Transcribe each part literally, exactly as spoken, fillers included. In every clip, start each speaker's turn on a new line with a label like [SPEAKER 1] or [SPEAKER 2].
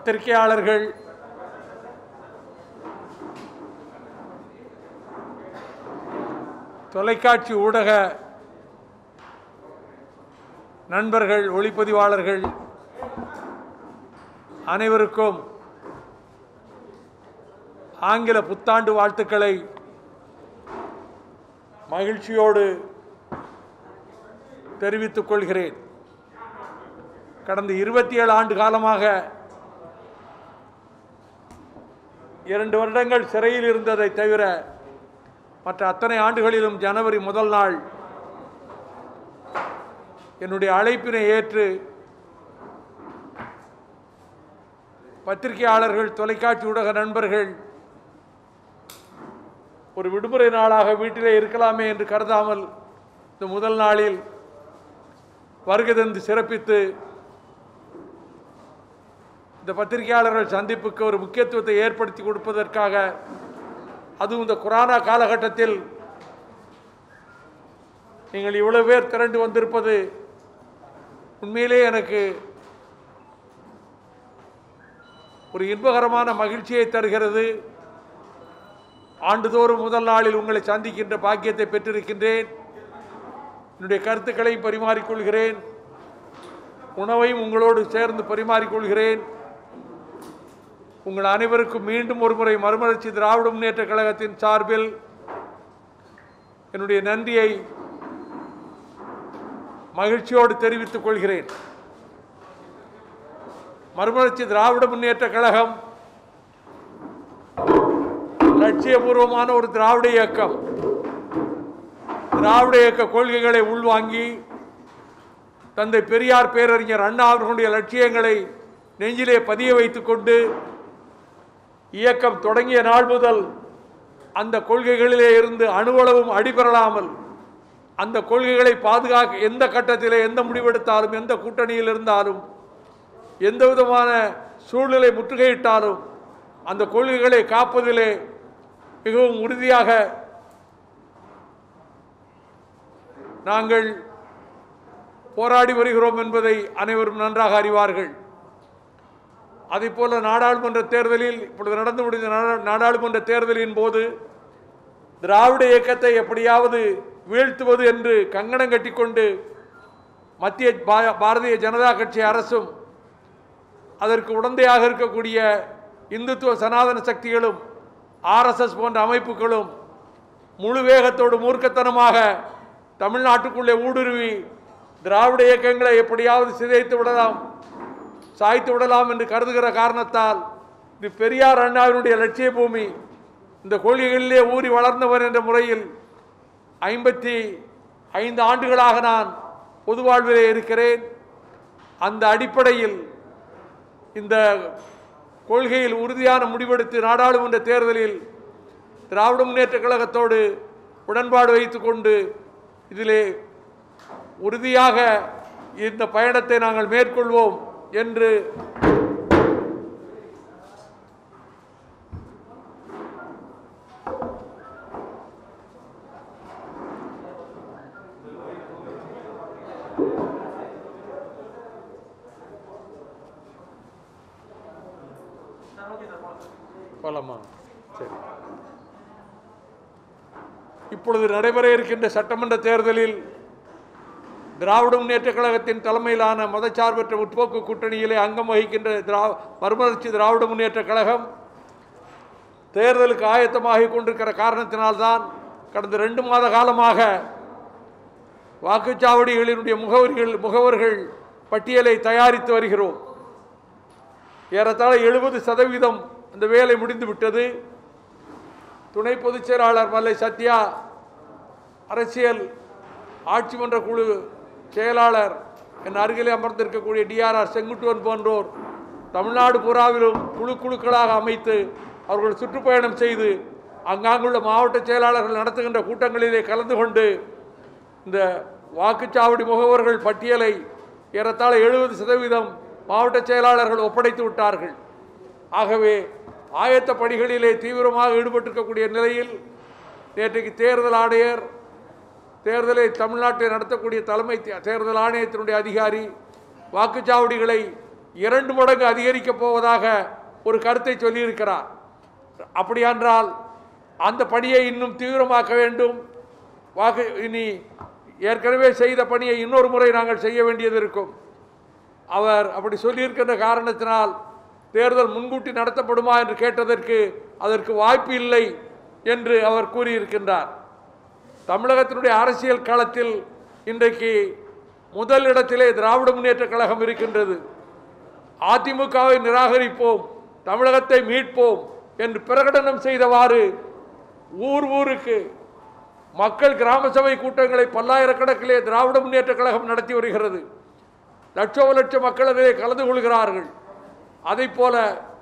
[SPEAKER 1] பத்திரிகையாளர்கள், தொலைக்காட்சி ஊடக நண்பர்கள், ஒளிப்பதிவாளர்கள் அனைவருக்கும் ஆங்கில புத்தாண்டு வாழ்த்துக்களை மகிழ்ச்சியோடு தெரிவித்துக் கொள்கிறேன். கடந்த இருபத்தி ஏழு ஆண்டு காலமாக இரண்டு வருடங்கள் சிறையில் இருந்ததை தவிர மற்ற அத்தனை ஆண்டுகளிலும் ஜனவரி முதல் நாள் என்னுடைய அழைப்பினை ஏற்று பத்திரிகையாளர்கள், தொலைக்காட்சி ஊடக நண்பர்கள் ஒரு விடுமுறை நாளாக வீட்டிலே இருக்கலாமே என்று கருதாமல் இந்த முதல் நாளில் வருகை தந்து சிறப்பித்து இந்த பத்திரிகையாளர்கள் சந்திப்புக்கு ஒரு முக்கியத்துவத்தை ஏற்படுத்தி கொடுப்பதற்காக, அதுவும் இந்த கொரோனா காலகட்டத்தில் நீங்கள் இவ்வளவு பேர் திரண்டு வந்திருப்பது உண்மையிலே எனக்கு ஒரு இன்பகரமான மகிழ்ச்சியை தருகிறது. ஆண்டுதோறும் முதல் நாளில் உங்களை சந்திக்கின்ற பாக்கியத்தை பெற்றிருக்கின்றேன். என்னுடைய கருத்துக்களை பரிமாறிக்கொள்கிறேன், உணவையும் உங்களோடு சேர்ந்து பரிமாறிக்கொள்கிறேன். உங்கள் அனைவருக்கும் மீண்டும் ஒரு முறை மறுமலர்ச்சி திராவிட முன்னேற்ற கழகத்தின் சார்பில் என்னுடைய நன்றியை மகிழ்ச்சியோடு தெரிவித்துக் கொள்கிறேன். மறுமலர்ச்சி திராவிட முன்னேற்ற கழகம் லட்சியபூர்வமான ஒரு திராவிட இயக்கம். திராவிட இயக்க கொள்கைகளை உள்வாங்கி தந்தை பெரியார், பேரறிஞர் அண்ணா அவர்களுடைய லட்சியங்களை நெஞ்சிலே பதிய வைத்துக் கொண்டு இயக்கம் தொடங்கிய நாள் முதல் அந்த கொள்கைகளிலே இருந்து அணுவளவும் அடிபெறலாமல் அந்த கொள்கைகளை பாதுகாக்க எந்த கட்டத்திலே எந்த முடிவெடுத்தாலும், எந்த கூட்டணியில் இருந்தாலும், எந்த விதமான சூழ்நிலை முற்றுகையிட்டாலும் அந்த கொள்கைகளை காப்பதிலே மிகவும் உறுதியாக நாங்கள் போராடி வருகிறோம் என்பதை அனைவரும் நன்றாக அறிவார்கள். அதேபோல நாடாளுமன்ற தேர்தலில், இப்பொழுது நடந்து முடிந்த நாடாளுமன்ற தேர்தலின் போது திராவிட இயக்கத்தை எப்படியாவது வீழ்த்துவது என்று கங்கணம் கட்டிக்கொண்டு மத்திய பாரதிய ஜனதா கட்சி அரசும் அதற்கு உடந்தையாக இருக்கக்கூடிய இந்துத்துவ சனாதன சக்திகளும் ஆர்எஸ்எஸ் போன்ற அமைப்புகளும் முழு வேகத்தோடு மூர்க்கத்தனமாக தமிழ்நாட்டுக்குள்ளே ஊடுருவி திராவிட இயக்கங்களை எப்படியாவது சிதைத்து விடலாம், சாய்த்து விடலாம் என்று கருதுகிற காரணத்தால் இது பெரியார் அண்ணாவினுடைய லட்சிய பூமி, இந்த கொள்கைகளிலே ஊறி வளர்ந்தவர் என்ற முறையில் ஐம்பத்தி ஐந்து ஆண்டுகளாக நான் பொது வாழ்விலே இருக்கிறேன். அந்த அடிப்படையில் இந்த கொள்கையில் உறுதியான முடிவெடுத்து நாடாளுமன்ற தேர்தலில் திராவிட முன்னேற்ற கழகத்தோடு உடன்பாடு வைத்துக் கொண்டு இதிலே உறுதியாக இந்த பயணத்தை நாங்கள் மேற்கொள்வோம் என்று போலாமா? சரி. இப்பொழுது நடைபெற இருக்கின்ற சட்டமன்ற தேர்தலில் திராவிட முன்னேற்ற கழகத்தின் தலைமையிலான மதச்சார்பற்ற முற்போக்கு கூட்டணியிலே அங்கம் வகிக்கின்ற திரா மறுமலர்ச்சி திராவிட முன்னேற்ற கழகம் தேர்தலுக்கு ஆயத்தமாகி கொண்டிருக்கிற காரணத்தினால்தான் கடந்த ரெண்டு மாத காலமாக வாக்குச்சாவடிகளினுடைய முகவர்கள் முகவர்கள் பட்டியலை தயாரித்து வருகிறோம். ஏறத்தாழ எழுபது சதவீதம் அந்த வேலை முடிந்து விட்டது. துணை பொதுச் செயலாளர் மல்லை சத்யா, அரசியல் ஆட்சி மன்ற குழு செயலாளர், என் அருகிலே அமர்ந்திருக்கக்கூடிய டிஆர்ஆர் செங்குட்டுவன் போன்றோர் தமிழ்நாடு பூராவிலும் குழு குழுக்களாக அமைத்து அவர்கள் சுற்றுப்பயணம் செய்து அங்காங்குள்ள மாவட்ட செயலாளர்கள் நடத்துகின்ற கூட்டங்களிலே கலந்து கொண்டு இந்த வாக்குச்சாவடி முகவர்கள் பட்டியலை ஏறத்தாழ எழுபது சதவீதம் மாவட்ட செயலாளர்கள் ஒப்படைத்து விட்டார்கள். ஆகவே ஆயத்த பணிகளிலே தீவிரமாக ஈடுபட்டிருக்கக்கூடிய நிலையில் நேற்றைக்கு தேர்தல் ஆணையர், தேர்தலை தமிழ்நாட்டில் நடத்தக்கூடிய தலைமை தேர்தல் ஆணையத்தினுடைய அதிகாரி வாக்குச்சாவடிகளை இரண்டு மடங்கு அதிகரிக்கப் போவதாக ஒரு கருத்தை சொல்லியிருக்கிறார். அப்படியென்றால் அந்த பணியை இன்னும் தீவிரமாக்க வேண்டும். வாக்கு இனி ஏற்கனவே செய்த பணியை இன்னொரு முறை நாங்கள் செய்ய வேண்டியது இருக்கும். அவர் அப்படி சொல்லியிருக்கின்ற காரணத்தினால் தேர்தல் முன்கூட்டி நடத்தப்படுமா என்று கேட்டதற்கு அதற்கு வாய்ப்பு இல்லை என்று அவர் கூறியிருக்கின்றார். தமிழகத்தினுடைய அரசியல் களத்தில் இன்றைக்கு முதல் இடத்திலே திராவிட முன்னேற்ற கழகம் இருக்கின்றது. அதிமுகவை நிராகரிப்போம், தமிழகத்தை மீட்போம் என்று பிரகடனம் செய்தவாறு ஊர் ஊருக்கு மக்கள் கிராம சபை கூட்டங்களை பல்லாயிரக்கணக்கிலே திராவிட முன்னேற்ற கழகம் நடத்தி வருகிறது. லட்சோ லட்ச மக்கள் அதிலே கலந்து கொள்கிறார்கள். அதை போல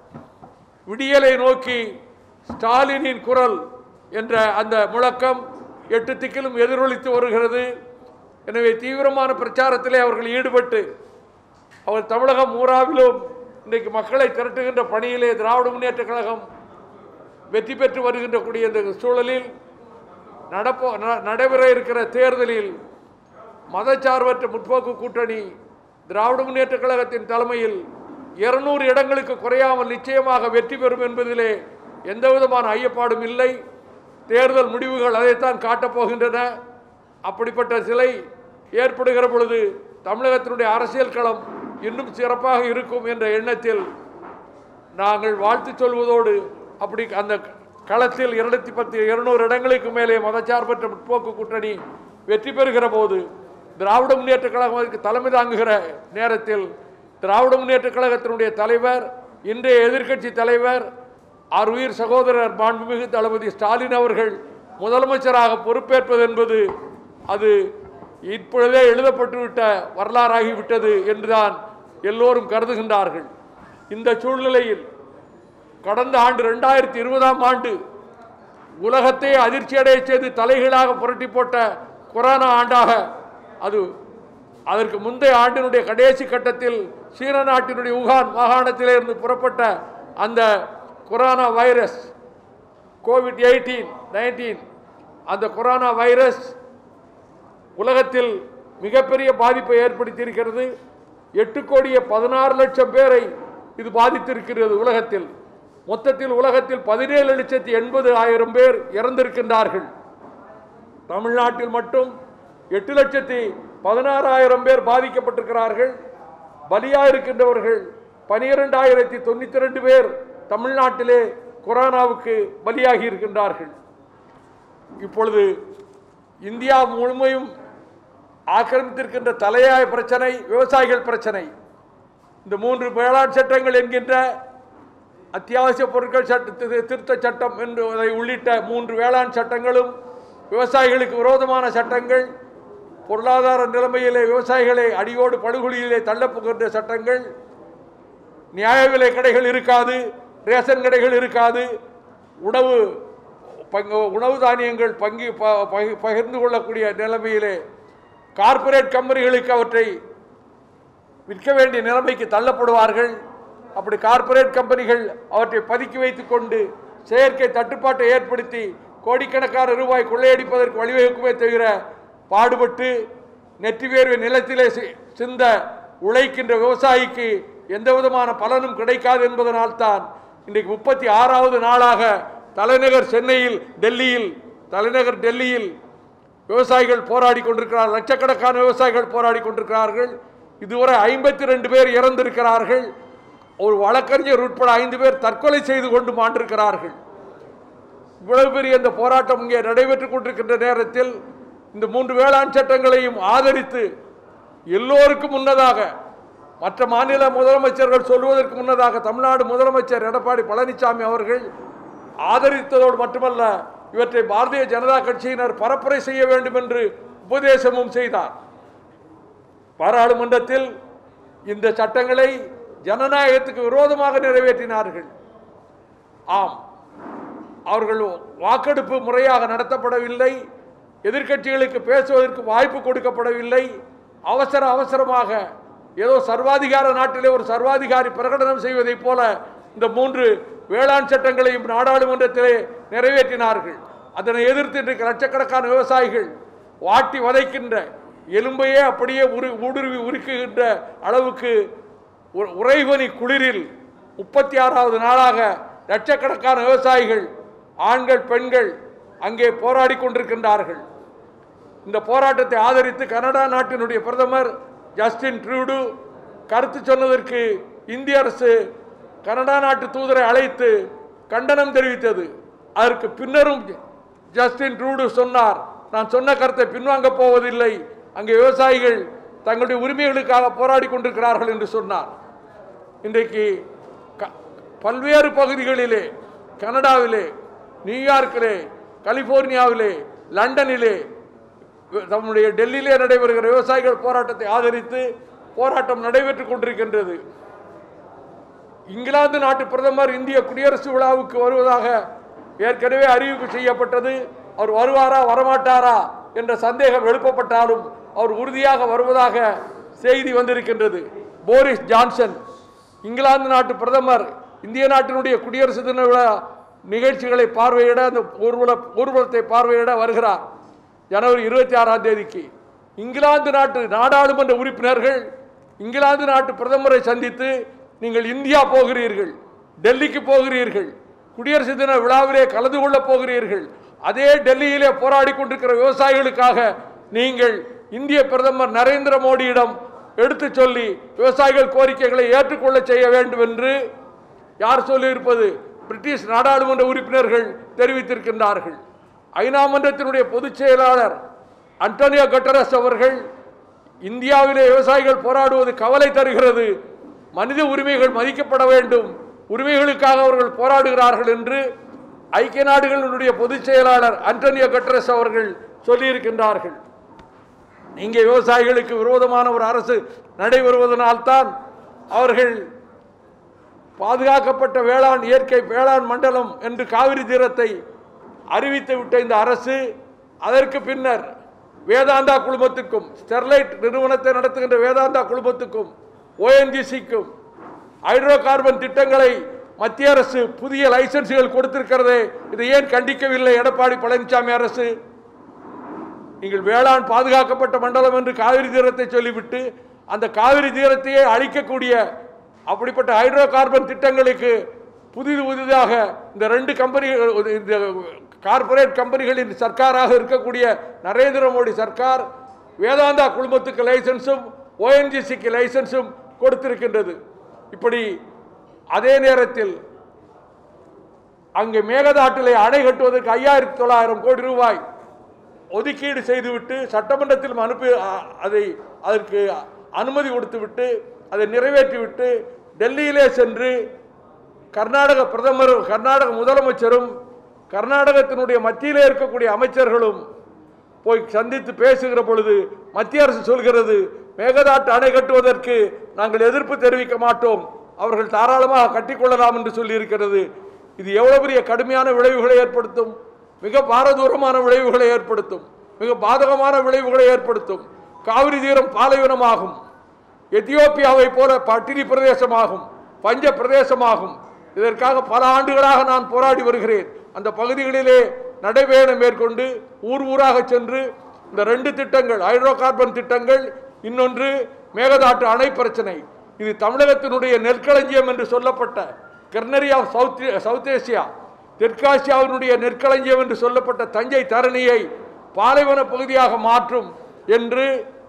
[SPEAKER 1] விடியலை நோக்கி ஸ்டாலினின் குரல் என்ற அந்த முழக்கம் எட்டு திக்கிலும் எதிரொலித்து வருகிறது. எனவே தீவிரமான பிரச்சாரத்திலே அவர்கள் ஈடுபட்டு அவர் தமிழகம் ஊராவிலும் இன்றைக்கு மக்களை திரட்டுகின்ற பணியிலே திராவிட முன்னேற்ற கழகம் வெற்றி பெற்று வருகின்ற கூடிய இந்த சூழலில் நடப்போ நடைபெற இருக்கிற தேர்தலில் மதச்சார்பற்ற முற்போக்கு கூட்டணி திராவிட முன்னேற்ற கழகத்தின் தலைமையில் இருநூறு இடங்களுக்கு குறையாமல் நிச்சயமாக வெற்றி பெறும் என்பதிலே எந்த விதமான ஐயப்பாடும் இல்லை. தேர்தல் முடிவுகள் அதைத்தான் காட்டப்போகின்றன. அப்படிப்பட்ட சிலை ஏற்படுகிற பொழுது தமிழகத்தினுடைய அரசியல் களம் இன்னும் சிறப்பாக இருக்கும் என்ற எண்ணத்தில் நாங்கள் வாழ்த்து சொல்வதோடு அப்படி அந்த களத்தில் இருநூத்தி பத்து இருநூறு இடங்களுக்கு மேலே மதச்சார்பற்ற முற்போக்கு கூட்டணி வெற்றி பெறுகிற போது திராவிட முன்னேற்ற கழகத்திற்கு தலைமை தாங்குகிற நேரத்தில் திராவிட முன்னேற்ற கழகத்தினுடைய தலைவர், இன்றைய எதிர்க்கட்சி தலைவர், ஆர்வீர் சகோதரர் மாண்புமிகு தளபதி ஸ்டாலின் அவர்கள் முதலமைச்சராக பொறுப்பேற்பது என்பது அது இப்பொழுதே எழுதப்பட்டுவிட்ட வரலாறாகிவிட்டது என்றுதான் எல்லோரும் கருதுகின்றார்கள். இந்த சூழ்நிலையில் கடந்த ஆண்டு இரண்டாயிரத்தி இருபதாம் ஆண்டு உலகத்தை அதிர்ச்சியடைய செய்து தலைகீழாக புரட்டி போட்ட கொரோனா ஆண்டாக அது அதற்கு முந்தைய ஆண்டினுடைய கடைசி கட்டத்தில் சீன நாட்டினுடைய உகான் மாகாணத்திலிருந்து புறப்பட்ட அந்த corona virus covid eighteen nineteen அந்த கொரோனா வைரஸ் உலகத்தில் மிகப்பெரிய பாதிப்பை ஏற்படுத்தியிருக்கிறது. எட்டு கோடியே பதினாறு லட்சம் பேரை இது பாதித்திருக்கிறது. உலகத்தில் மொத்தத்தில் உலகத்தில் பதினேழு லட்சத்தி எண்பது ஆயிரம் பேர் இறந்திருக்கின்றார்கள். தமிழ்நாட்டில் மட்டும் எட்டு லட்சத்தி பதினாறாயிரம் பேர் பாதிக்கப்பட்டிருக்கிறார்கள். பலியாயிருக்கின்றவர்கள் பனிரெண்டாயிரத்தி தொண்ணூற்றி ரெண்டு பேர் தமிழ்நாட்டிலே கொரோனாவுக்கு பலியாகி இருக்கின்றார்கள். இப்பொழுது இந்தியா முழுமையும் ஆக்கிரமித்திருக்கின்ற தலையாய பிரச்சனை விவசாயிகள் பிரச்சனை. இந்த மூன்று வேளாண் சட்டங்கள் என்கின்ற அத்தியாவசிய பொருட்கள் சட்ட திருத்த சட்டம் என்பதை உள்ளிட்ட மூன்று வேளாண் சட்டங்களும் விவசாயிகளுக்கு விரோதமான சட்டங்கள், பொருளாதார நிலைமையிலே விவசாயிகளை அடியோடு படுகொலியிலே தள்ளப்புகின்ற சட்டங்கள், நியாய விலை கடைகள் இருக்காது, ரேஷன் கடைகள் இருக்காது, உணவு உணவு தானியங்கள் பங்கி பகிர்ந்து கொள்ளக்கூடிய நிலைமையிலே கார்ப்பரேட் கம்பெனிகளுக்கு அவற்றை விற்க வேண்டிய நிலைமைக்கு தள்ளப்படுவார்கள். அப்படி கார்ப்பரேட் கம்பெனிகள் அவற்றை பதுக்கி வைத்துக் கொண்டு செயற்கை தட்டுப்பாட்டை ஏற்படுத்தி கோடிக்கணக்கான ரூபாய் கொள்ளையடிப்பதற்கு வழிவகுக்குமே தவிர பாடுபட்டு நெற்றி வேர்வை நிலத்திலே சிந்த உழைக்கின்ற விவசாயிக்கு எந்த விதமான பலனும் கிடைக்காது என்பதனால்தான் இன்றைக்கு முப்பத்தி ஆறாவது நாளாக தலைநகர் சென்னையில் டெல்லியில் தலைநகர் டெல்லியில் விவசாயிகள் போராடி கொண்டிருக்கிறார்கள். லட்சக்கணக்கான விவசாயிகள் போராடி கொண்டிருக்கிறார்கள். இதுவரை ஐம்பத்தி ரெண்டு பேர் இறந்திருக்கிறார்கள். ஒரு வழக்கறிஞர் உட்பட ஐந்து பேர் தற்கொலை செய்து கொண்டு மாண்டிருக்கிறார்கள். இவ்வளவு பெரிய இந்த போராட்டம் இங்கே நடைபெற்றுக் கொண்டிருக்கின்ற நேரத்தில் இந்த மூன்று வேளாண் சட்டங்களையும் ஆதரித்து எல்லோருக்கும் முன்னதாக மற்ற மாநில முதலமைச்சர்கள் சொல்வதற்கு முன்னதாக தமிழ்நாடு முதலமைச்சர் எடப்பாடி பழனிசாமி அவர்கள் ஆதரித்ததோடு மட்டுமல்ல, இவற்றை பாரதிய ஜனதா கட்சியினர் பரப்புரை செய்ய வேண்டும் என்று உபதேசமும் செய்தார். பாராளுமன்றத்தில் இந்த சட்டங்களை ஜனநாயகத்துக்கு விரோதமாக நிறைவேற்றினார்கள். ஆம், அவர்கள் வாக்கெடுப்பு முறையாக நடத்தப்படவில்லை, எதிர்க்கட்சிகளுக்கு பேசுவதற்கு வாய்ப்பு கொடுக்கப்படவில்லை. அவசர அவசரமாக ஏதோ சர்வாதிகார நாட்டிலே ஒரு சர்வாதிகாரி பிரகடனம் செய்வதைப் போல இந்த மூன்று வேளாண் சட்டங்களையும் நாடாளுமன்றத்திலே நிறைவேற்றினார்கள். அதனை எதிர்த்து இன்றைக்கு லட்சக்கணக்கான விவசாயிகள் வாட்டி வதைக்கின்ற எலும்பையே அப்படியே உரு ஊடுருவி உருக்குகின்ற அளவுக்கு உறைபனி குளிரில் முப்பத்தி ஆறாவது நாளாக லட்சக்கணக்கான விவசாயிகள் ஆண்கள் பெண்கள் அங்கே போராடி கொண்டிருக்கின்றார்கள். இந்த போராட்டத்தை ஆதரித்து கனடா நாட்டினுடைய பிரதமர் ஜஸ்டின் ட்ரூடோ கருத்து சொன்னதற்கு இந்திய அரசு கனடா நாட்டு தூதரை அழைத்து கண்டனம் தெரிவித்தது. அதற்கு பின்னரும் ஜஸ்டின் ட்ரூடோ சொன்னார், நான் சொன்ன கருத்தை பின்வாங்க போவதில்லை, அங்கே விவசாயிகள் தங்களுடைய உரிமைகளுக்காக போராடி கொண்டிருக்கிறார்கள் என்று சொன்னார். இன்றைக்கு பல்வேறு பகுதிகளிலே, கனடாவிலே, நியூயார்க்கிலே, கலிபோர்னியாவிலே, லண்டனிலே, நம்முடைய டெல்லியிலே நடைபெறுகிற விவசாயிகள் போராட்டத்தை ஆதரித்து போராட்டம் நடைபெற்றுக் கொண்டிருக்கின்றது. இங்கிலாந்து நாட்டு பிரதமர் இந்திய குடியரசு விழாவுக்கு வருவதாக ஏற்கனவே அறிவிப்பு செய்யப்பட்டது. அவர் வருவாரா வரமாட்டாரா என்ற சந்தேகம் எழுப்பப்பட்டாலும் அவர் உறுதியாக வருவதாக செய்தி வந்திருக்கின்றது. போரிஸ் ஜான்சன் இங்கிலாந்து நாட்டு பிரதமர் இந்திய நாட்டினுடைய குடியரசு தின விழா நிகழ்ச்சிகளை பார்வையிட, அந்த ஊர்வல ஊர்வலத்தை பார்வையிட வருகிறார். ஜனவரி இருபத்தி ஆறாம் தேதிக்கு இங்கிலாந்து நாட்டு நாடாளுமன்ற உறுப்பினர்கள் இங்கிலாந்து நாட்டு பிரதமரை சந்தித்து, நீங்கள் இந்தியா போகிறீர்கள், டெல்லிக்கு போகிறீர்கள், குடியரசு தின விழாவிலே கலந்து கொள்ளப் போகிறீர்கள், அதே டெல்லியிலே போராடி கொண்டிருக்கிற விவசாயிகளுக்காக நீங்கள் இந்திய பிரதமர் நரேந்திர மோடியிடம் எடுத்து சொல்லி விவசாயிகள் கோரிக்கைகளை ஏற்றுக்கொள்ள செய்ய வேண்டும் என்று யார் சொல்லியிருப்பது? பிரிட்டிஷ் நாடாளுமன்ற உறுப்பினர்கள் தெரிவித்திருக்கின்றார்கள். ஐநா மன்றத்தினுடைய பொதுச் செயலாளர் அன்டோனியோ கட்டரஸ் அவர்கள், இந்தியாவிலே விவசாயிகள் போராடுவது கவலை தருகிறது, மனித உரிமைகள் மதிக்கப்பட வேண்டும், உரிமைகளுக்காக அவர்கள் போராடுகிறார்கள் என்று ஐக்கிய நாடுகளுடைய பொதுச் செயலாளர் அன்டோனியோ கட்டரஸ் அவர்கள் சொல்லியிருக்கின்றார்கள். இங்கே விவசாயிகளுக்கு விரோதமான ஒரு அரசு நடைபெறுவதனால்தான் அவர்கள் பாதுகாக்கப்பட்ட வேளாண் இயற்கை வேளாண் மண்டலம் என்று காவிரி தீரத்தை அறிவித்து விட்ட இந்த அரசு அதற்கு பின்னர் வேதாந்தா குழுமத்துக்கும், ஸ்டெர்லைட் நிறுவனத்தை நடத்துகின்ற வேதாந்தா குழுமத்துக்கும், ஓஎன்ஜிசிக்கும் ஹைட்ரோ கார்பன் திட்டங்களை மத்திய அரசு புதிய லைசன்ஸ்கள் கொடுத்திருக்கிறதே, இதை ஏன் கண்டிக்கவில்லை எடப்பாடி பழனிசாமி அரசு? நீங்கள் வேளாண் பாதுகாக்கப்பட்ட மண்டலம் என்று காவிரி தீரத்தை சொல்லிவிட்டு அந்த காவிரி தீரத்தையே அழிக்கக்கூடிய அப்படிப்பட்ட ஹைட்ரோ கார்பன் திட்டங்களுக்கு புதிது புதிதாக இந்த ரெண்டு கம்பெனிகள், இந்த கார்பரேட் கம்பெனிகளின் சர்க்காராக இருக்கக்கூடிய நரேந்திர மோடி சர்க்கார் வேதாந்தா குழுமத்துக்கு லைசன்ஸும் ஓஎன்ஜிசிக்கு லைசன்ஸும் கொடுத்திருக்கின்றது. இப்படி அதே நேரத்தில் அங்கே மேகதாட்டிலே அணை கட்டுவதற்கு ஐயாயிரத்தி தொள்ளாயிரம் கோடி ரூபாய் ஒதுக்கீடு செய்துவிட்டு சட்டமன்றத்தில் அனுப்பி அதை அதற்கு அனுமதி கொடுத்துவிட்டு அதை நிறைவேற்றிவிட்டு டெல்லியிலே சென்று கர்நாடக பிரதமர், கர்நாடக முதலமைச்சரும், கர்நாடகத்தினுடைய மத்தியிலே இருக்கக்கூடிய அமைச்சர்களும் போய் சந்தித்து பேசுகிற பொழுது மத்திய அரசு சொல்கிறது, மேகதாட்டு அணை கட்டுவதற்கு நாங்கள் எதிர்ப்பு தெரிவிக்க மாட்டோம், அவர்கள் தாராளமாக கட்டிக்கொள்ளலாம் என்று சொல்லியிருக்கிறது. இது எவ்வளவு பெரிய கடுமையான விளைவுகளை ஏற்படுத்தும், மிக பாரதூரமான விளைவுகளை ஏற்படுத்தும், மிக பாதகமான விளைவுகளை ஏற்படுத்தும். காவிரி தீரம் பாலைவனமாகும், எத்தியோப்பியாவை போல பட்டினி பிரதேசமாகும், பஞ்ச பிரதேசமாகும். இதற்காக பல ஆண்டுகளாக நான் போராடி வருகிறேன். அந்த பகுதிகளிலே நடைபயணம் மேற்கொண்டு ஊர் ஊராக சென்று இந்த ரெண்டு திட்டங்கள், ஹைட்ரோ கார்பன் திட்டங்கள், இன்னொன்று மேகதாட்டு அணை பிரச்சனை, இது தமிழகத்தினுடைய நெற்களஞ்சியம் என்று சொல்லப்பட்ட granary of south south Asia, தெற்காசியாவினுடைய நெற்களஞ்சியம் என்று சொல்லப்பட்ட தஞ்சை தரணியை பாலைவன பகுதியாக மாற்றும் என்று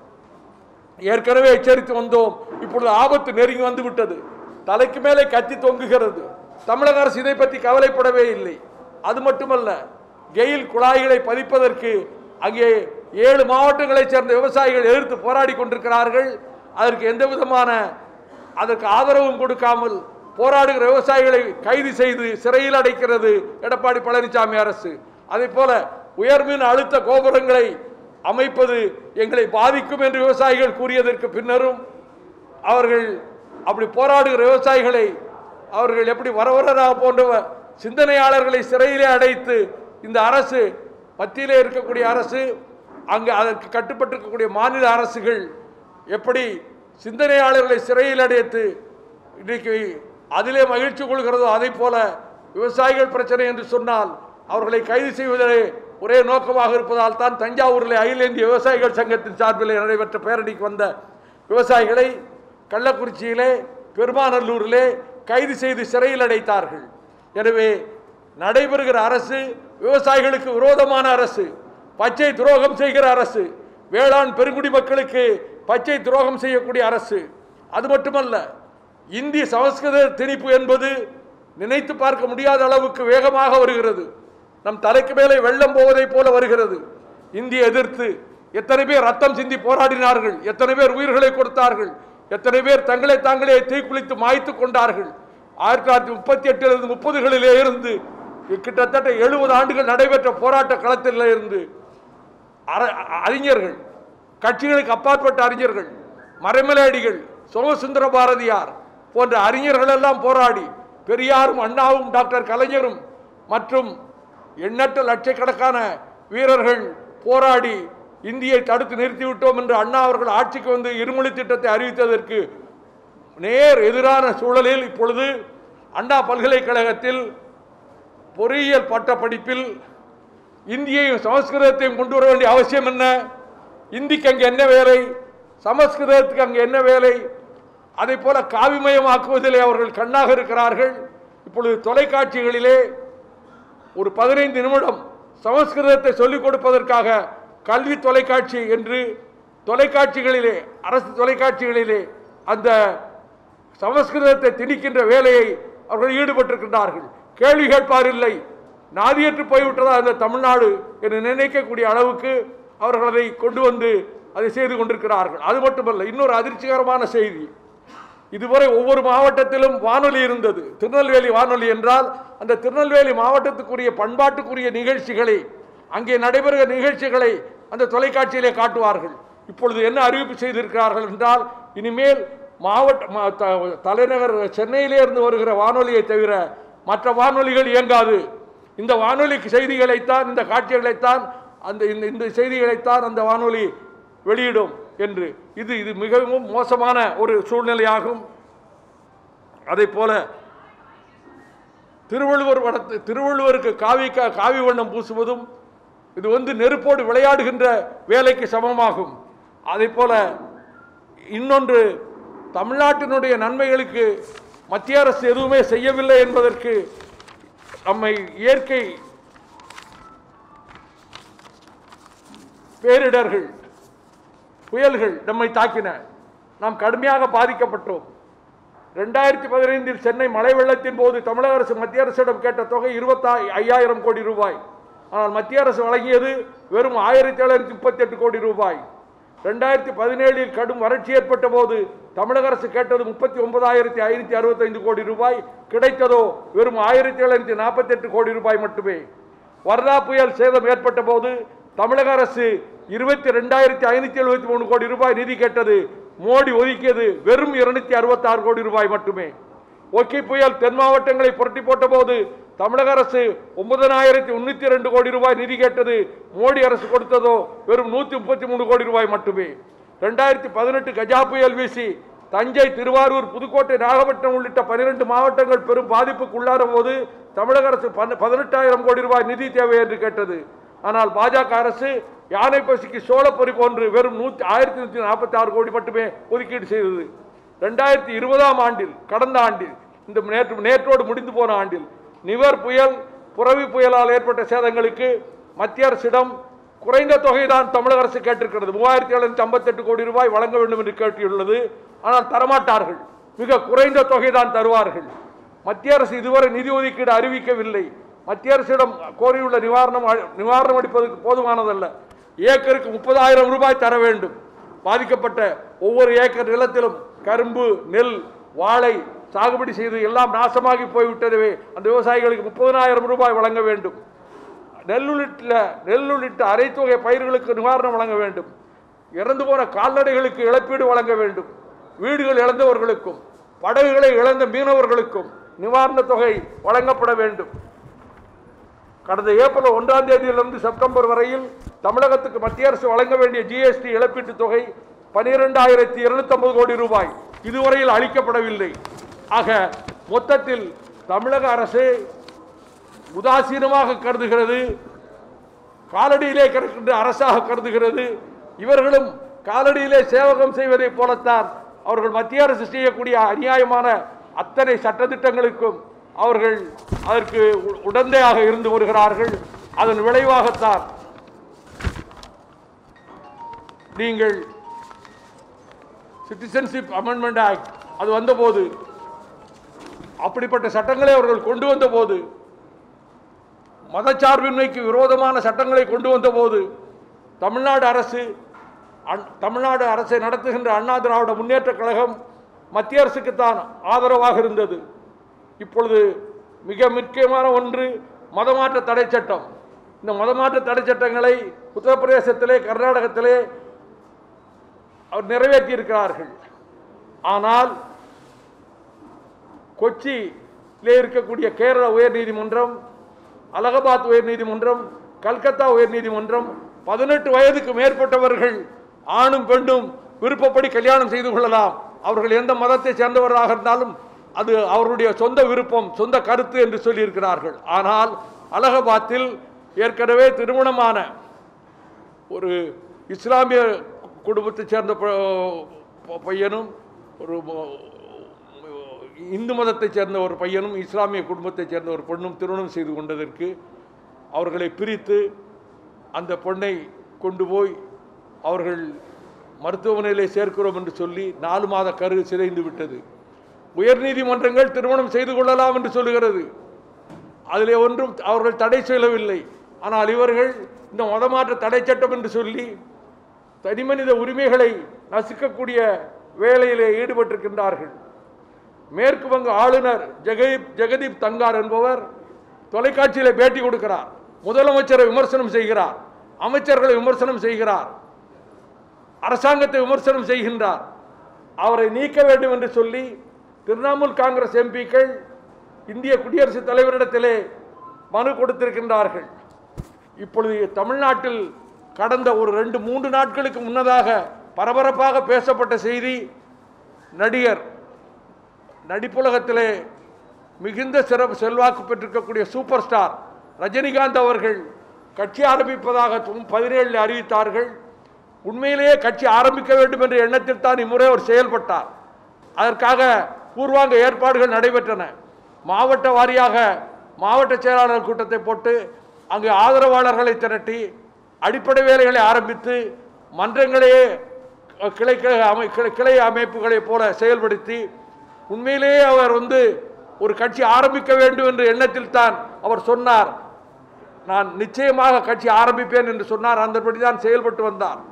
[SPEAKER 1] ஏற்கனவே எச்சரித்து வந்தோம். இப்பொழுது ஆபத்து நெருங்கி வந்து விட்டது, தலைக்கு மேலே கத்தி தொங்குகிறது. தமிழக அரசு இதை பற்றி கவலைப்படவே இல்லை. அது மட்டுமல்ல, கெயில் குழாய்களை பதிப்பதற்கு அங்கே ஏழு மாவட்டங்களைச் சேர்ந்த விவசாயிகள் எதிர்த்து போராடி கொண்டிருக்கிறார்கள். அதற்கு எந்த விதமான அதற்கு ஆதரவும் கொடுக்காமல் போராடுகிற விவசாயிகளை கைது செய்து சிறையில் அடைக்கிறது எடப்பாடி பழனிசாமி அரசு. அதே போல உயர்மின் அழுத்த கோபுரங்களை அமைப்பது எங்களை பாதிக்கும் என்று விவசாயிகள் கூறியதற்கு பின்னரும் அவர்கள் அப்படி போராடுகிற விவசாயிகளை அவர்கள் எப்படி வரவரரா போன்ற சிந்தனையாளர்களை சிறையிலே அடைத்து இந்த அரசு, மத்தியிலே இருக்கக்கூடிய அரசு, அங்கு அதற்கு கட்டுப்பட்டிருக்கக்கூடிய மாநில அரசுகள் எப்படி சிந்தனையாளர்களை சிறையில் அடைத்து இன்றைக்கு அதிலே மகிழ்ச்சி கொள்கிறதோ, அதை போல விவசாயிகள் பிரச்சனை என்று சொன்னால் அவர்களை கைது செய்வதே ஒரே நோக்கமாக இருப்பதால் தான் தஞ்சாவூரில் அகில இந்திய விவசாயிகள் சங்கத்தின் சார்பில் நடைபெற்ற பேரணிக்கு வந்த விவசாயிகளை கள்ளக்குறிச்சியிலே பெருமாநல்லூரிலே கைது செய்து சிறையில் அடைத்தார்கள். எனவே நடைபெறுகிற அரசு விவசாயிகளுக்கு விரோதமான அரசு, பச்சை துரோகம் செய்கிற அரசு, வேளாண் பெருங்குடி மக்களுக்கு பச்சை துரோகம் செய்யக்கூடிய அரசு. அது மட்டுமல்ல, இந்தி சமஸ்கிருத திணிப்பு என்பது நினைத்து பார்க்க முடியாத அளவுக்கு வேகமாக வருகிறது. நம் தலைக்கு மேலே வெள்ளம் போவதை போல வருகிறது. இந்தியை எதிர்த்து எத்தனை பேர் ரத்தம் சிந்தி போராடினார்கள், எத்தனை பேர் உயிர்களை கொடுத்தார்கள், எத்தனை பேர் தங்களை தாங்களே தீக்குளித்து மாய்த்து கொண்டார்கள். ஆயிரத்தி தொள்ளாயிரத்தி முப்பத்தி எட்டிலிருந்து முப்பதுகளிலே இருந்து கிட்டத்தட்ட எழுபது ஆண்டுகள் நடைபெற்ற போராட்ட களத்தில் இருந்து அறிஞர்கள், கட்சிகளுக்கு அப்பாற்பட்ட அறிஞர்கள், மறைமலையடிகள், சோமசுந்தர பாரதியார் போன்ற அறிஞர்கள் எல்லாம் போராடி, பெரியாரும் அண்ணாவும் டாக்டர் கலைஞரும் மற்றும் எண்ணற்ற லட்சக்கணக்கான வீரர்கள் போராடி இந்தியை தடுத்து நிறுத்திவிட்டோம் என்று அண்ணா அவர்கள் ஆட்சிக்கு வந்து இருமொழி திட்டத்தை அறிவித்ததற்கு நேர் எதிரான சூழலில் இப்பொழுது அண்ணா பல்கலைக்கழகத்தில் பொறியியல் பட்ட படிப்பில் இந்தியையும் சமஸ்கிருதத்தையும் கொண்டு வர வேண்டிய அவசியம் என்ன? இந்திக்கு அங்கே என்ன வேலை, சமஸ்கிருதத்துக்கு அங்கே என்ன வேலை? அதை போல காவிமயமாக்குவதிலே அவர்கள் கண்ணாக இருக்கிறார்கள். இப்பொழுது தொலைக்காட்சிகளிலே ஒரு பதினைந்து நிமிடம் சமஸ்கிருதத்தை சொல்லிக் கொடுப்பதற்காக கல்வி தொலைக்காட்சி என்று தொலைக்காட்சிகளிலே, அரசு தொலைக்காட்சிகளிலே அந்த சமஸ்கிருதத்தை திணிக்கின்ற வேலையை அவர்கள் ஈடுபட்டிருக்கின்றார்கள். கேள்வி கேட்பார் இல்லை, நாதியற்று போய்விட்டதா அந்த தமிழ்நாடு என்று நினைக்கக்கூடிய அளவுக்கு அவர்கள் அதை கொண்டு வந்து அதை செய்து கொண்டிருக்கிறார்கள். அது மட்டுமல்ல, இன்னொரு அதிர்ச்சிகரமான செய்தி, இதுவரை ஒவ்வொரு மாவட்டத்திலும் வானொலி இருந்தது. திருநெல்வேலி வானொலி என்றால் அந்த திருநெல்வேலி மாவட்டத்துக்குரிய பண்பாட்டுக்குரிய நிகழ்ச்சிகளை, அங்கே நடைபெறுகிற நிகழ்ச்சிகளை அந்த தொலைக்காட்சியிலே காட்டுவார்கள். இப்பொழுது என்ன அறிவிப்பு செய்திருக்கிறார்கள் என்றால், இனிமேல் மாவட்ட தலைநகர் சென்னையிலே இருந்து வருகிற வானொலியை தவிர மற்ற வானொலிகள் இயங்காது. இந்த வானொலி செய்திகளைத்தான், இந்த காட்சிகளைத்தான், அந்த இந்த செய்திகளைத்தான் அந்த வானொலி வெளியிடும் என்று. இது இது மிகவும் மோசமான ஒரு சூழ்நிலையாகும். அதை போல திருவள்ளுவர் வடத்து திருவள்ளுவருக்கு காவி காவி வண்ணம் பூசுவதும் இது வந்து நெருப்போடு விளையாடுகின்ற வேலைக்கு சமமாகும். அதை போல இன்னொன்று, தமிழ்நாட்டினுடைய நன்மைகளுக்கு மத்திய அரசு எதுவுமே செய்யவில்லை என்பதற்கு நம்மை இயற்கை பேரிடர்கள், புயல்கள் நம்மை தாக்கின. நாம் கடுமையாக பாதிக்கப்பட்டோம். ரெண்டாயிரத்தி பதினைந்தில் சென்னை மழை வெள்ளத்தின் போது தமிழக அரசு மத்திய அரசிடம் கேட்ட தொகை இருபத்தி ஐயாயிரம் கோடி ரூபாய். ஆனால் மத்திய அரசு வழங்கியது வெறும் ஆயிரத்தி எழுநூத்தி முப்பத்தி எட்டு கோடி ரூபாய். ரெண்டாயிரத்தி பதினேழில் கடும் வறட்சி ஏற்பட்ட போது தமிழக அரசு கேட்டது முப்பத்தி ஒன்பதாயிரத்தி ஐநூத்தி அறுபத்தி ஐந்து கோடி ரூபாய், கிடைத்ததோ வெறும் ஆயிரத்தி எழுநூத்தி நாற்பத்தி எட்டு கோடி ரூபாய் மட்டுமே. வர்தா புயல் சேதம் ஏற்பட்ட போது தமிழக அரசு இருபத்தி ரெண்டாயிரத்தி ஐநூத்தி எழுபத்தி மூணு கோடி ரூபாய் நிதி கேட்டது, மோடி ஒதுக்கியது வெறும் இருநூத்தி அறுபத்தி ஆறு கோடி ரூபாய் மட்டுமே. ஒக்கி புயல் தென் மாவட்டங்களை புரட்டி போட்ட போது தமிழக அரசு ஒன்பதாயிரத்தி முன்னூத்தி இரண்டு கோடி ரூபாய் நிதி கேட்டது, மோடி அரசு கொடுத்ததோ வெறும் நூத்தி முப்பத்தி மூணு கோடி ரூபாய் மட்டுமே. ரெண்டாயிரத்தி பதினெட்டு கஜா புயல் வீசி தஞ்சை, திருவாரூர், புதுக்கோட்டை, நாகப்பட்டினம் உள்ளிட்ட பனிரெண்டு மாவட்டங்கள் பெரும் பாதிப்புக்கு உள்ளான போது தமிழக அரசு பதினெட்டாயிரம் கோடி ரூபாய் நிதி தேவை என்று கேட்டது. ஆனால் பாஜக அரசு யானை பசிக்கு சோளப்பொறி போன்று வெறும் நூற்றி ஆயிரத்தி நூற்றி நாற்பத்தி ஆறு கோடி மட்டுமே ஒதுக்கீடு செய்தது. ரெண்டாயிரத்தி இருபதாம் ஆண்டில், கடந்த ஆண்டில், இந்த நேற்று நேற்றோடு முடிந்து போன ஆண்டில் நிவர் புயல், புரவி புயலால் ஏற்பட்ட சேதங்களுக்கு மத்திய அரசிடம் குறைந்த தொகை தான் தமிழக அரசு கேட்டிருக்கிறது. மூவாயிரத்தி எழுநூத்தி ஐம்பத்தி எட்டு கோடி ரூபாய் வழங்க வேண்டும் என்று கேட்டுள்ளது. ஆனால் தரமாட்டார்கள், மிக குறைந்த தொகை தான் தருவார்கள். மத்திய அரசு இதுவரை நிதி ஒதுக்கீடு அறிவிக்கவில்லை. மத்திய அரசிடம் கோரியுள்ள நிவாரணம் நிவாரணம் அளிப்பதற்கு போதுமானதல்ல. ஏக்கருக்கு முப்பதாயிரம் ரூபாய் தர வேண்டும். பாதிக்கப்பட்ட ஒவ்வொரு ஏக்கர் நிலத்திலும் கரும்பு, நெல், வாழை சாகுபடி செய்து எல்லாம் நாசமாகி போய்விட்டதவே அந்த விவசாயிகளுக்கு முப்பதாயிரம் ரூபாய் வழங்க வேண்டும். நெல்லுள்ளிட்ட நெல்லுள்ளிட்ட அரைத்தொகை பயிர்களுக்கு நிவாரணம் வழங்க வேண்டும். இறந்து போன கால்நடைகளுக்கு இழப்பீடு வழங்க வேண்டும். வீடுகள் இழந்தவர்களுக்கும் படகுகளை இழந்த மீனவர்களுக்கும் நிவாரண தொகை வழங்கப்பட வேண்டும். கடந்த ஏப்ரல் ஒன்றாம் தேதியிலிருந்து செப்டம்பர் வரையில் தமிழகத்துக்கு மத்திய அரசு வழங்க வேண்டிய ஜிஎஸ்டி இழப்பீட்டு தொகை பனிரெண்டாயிரத்தி இருநூத்தி ஐம்பது கோடி ரூபாய் இதுவரையில் அளிக்கப்படவில்லை. ஆக மொத்தத்தில் தமிழக அரசு உதாசீனமாக கருதுகிறது, காலடியிலே கிடக்கின்ற அரசாக கருதுகிறது. இவர்களும் காலடியிலே சேவகம் செய்வதை போலத்தான் அவர்கள் மத்திய அரசு செய்யக்கூடிய அநியாயமான அத்தனை சட்டத்திட்டங்களுக்கும் அவர்கள் அதற்கு உடந்தையாக இருந்து வருகிறார்கள். அதன் விளைவாகத்தான் நீங்கள் சிட்டிசன்ஷிப் அமெண்ட்மெண்ட் ஆக்ட் அது வந்தபோது, அப்படிப்பட்ட சட்டங்களை அவர்கள் கொண்டு வந்தபோது, மதச்சார்பின்மைக்கு விரோதமான சட்டங்களை கொண்டு வந்தபோது தமிழ்நாடு அரசு தமிழ்நாடு அரசை நடத்துகின்ற அண்ணா திராவிட முன்னேற்ற கழகம் மத்திய அரசுக்குத்தான் ஆதரவாக இருந்தது. இப்பொழுது மிக முக்கியமான ஒன்று மதமாற்ற தடை சட்டம். இந்த மதமாற்ற தடை சட்டங்களை உத்தரப்பிரதேசத்திலே, கர்நாடகத்திலே அவர் நிறைவேற்றி இருக்கிறார்கள். ஆனால் கொச்சியிலே இருக்கக்கூடிய கேரள உயர்நீதிமன்றம், அலகாபாத் உயர்நீதிமன்றம், கல்கத்தா உயர்நீதிமன்றம் பதினெட்டு வயதுக்கு மேற்பட்டவர்கள் ஆணும் பெண்ணும் விருப்பப்படி கல்யாணம் செய்து கொள்ளலாம். அவர்கள் எந்த மதத்தை சேர்ந்தவர்களாக இருந்தாலும் அது அவருடைய சொந்த விருப்பம், சொந்த கருத்து என்று சொல்லியிருக்கிறார்கள். ஆனால் அலகாபாத்தில் ஏற்கனவே திருமணமான ஒரு இஸ்லாமிய குடும்பத்தைச் சேர்ந்த பையனும், ஒரு இந்து மதத்தைச் சேர்ந்த ஒரு பையனும், இஸ்லாமிய குடும்பத்தைச் சேர்ந்த ஒரு பெண்ணும் திருமணம் செய்து கொண்டதற்கு அவர்களை பிரித்து அந்த பெண்ணை கொண்டு போய் அவர்கள் மருத்துவமனையிலே சேர்க்கிறோம் என்று சொல்லி நாலு மாத கரு சிதைந்து விட்டது. உயர்நீதிமன்றங்கள் திருமணம் செய்து கொள்ளலாம் என்று சொல்லுகிறது. அதிலே ஒன்றும் அவர்கள் தடை செய்யவில்லை. ஆனால் இவர்கள் இந்த மதமாற்ற தடை சட்டம் என்று சொல்லி தனிமனித உரிமைகளை நசுக்கக்கூடிய வேலையிலே ஈடுபட்டிருக்கின்றார்கள். மேற்கு வங்க ஆளுநர் ஜெகதீப் ஜெகதீப் தங்கார் என்பவர் தொலைக்காட்சியில் பேட்டி கொடுக்கிறார். முதலமைச்சரை விமர்சனம் செய்கிறார், அமைச்சர்களை விமர்சனம் செய்கிறார், அரசாங்கத்தை விமர்சனம் செய்கின்றார். அவரை நீக்க வேண்டும் என்று சொல்லி திரிணாமுல் காங்கிரஸ் எம்பிக்கள் இந்திய குடியரசுத் தலைவரிடத்திலே மனு கொடுத்திருக்கின்றார்கள். இப்பொழுது தமிழ்நாட்டில் கடந்த ஒரு ரெண்டு மூன்று நாட்களுக்கு முன்னதாக பரபரப்பாக பேசப்பட்ட செய்தி, நடிகர் நடிப்புலகத்திலே மிகுந்த சிறப்பு செல்வாக்கு பெற்றிருக்கக்கூடிய சூப்பர் ஸ்டார் ரஜினிகாந்த் அவர்கள் கட்சி ஆரம்பிப்பதாக பதினேழில் அறிவித்தார்கள். உண்மையிலேயே கட்சி ஆரம்பிக்க வேண்டும் என்ற எண்ணத்தில் தான் இம்முறை அவர் செயல்பட்டார். அதற்காக பூர்வாங்க ஏற்பாடுகள் நடைபெற்றன. மாவட்ட வாரியாக மாவட்ட செயலாளர் கூட்டத்தை போட்டு அங்கு ஆதரவாளர்களை திரட்டி அடிப்படை வேலைகளை ஆரம்பித்து மன்றங்களையே கிளை அமை கிளை அமைப்புகளைப் போல செயல்படுத்தி உண்மையிலேயே அவர் வந்து ஒரு கட்சி ஆரம்பிக்க வேண்டும் என்ற எண்ணத்தில் தான் அவர் சொன்னார். நான் நிச்சயமாக கட்சி ஆரம்பிப்பேன் என்று சொன்னார். அந்தபடி தான் செயல்பட்டு வந்தார்.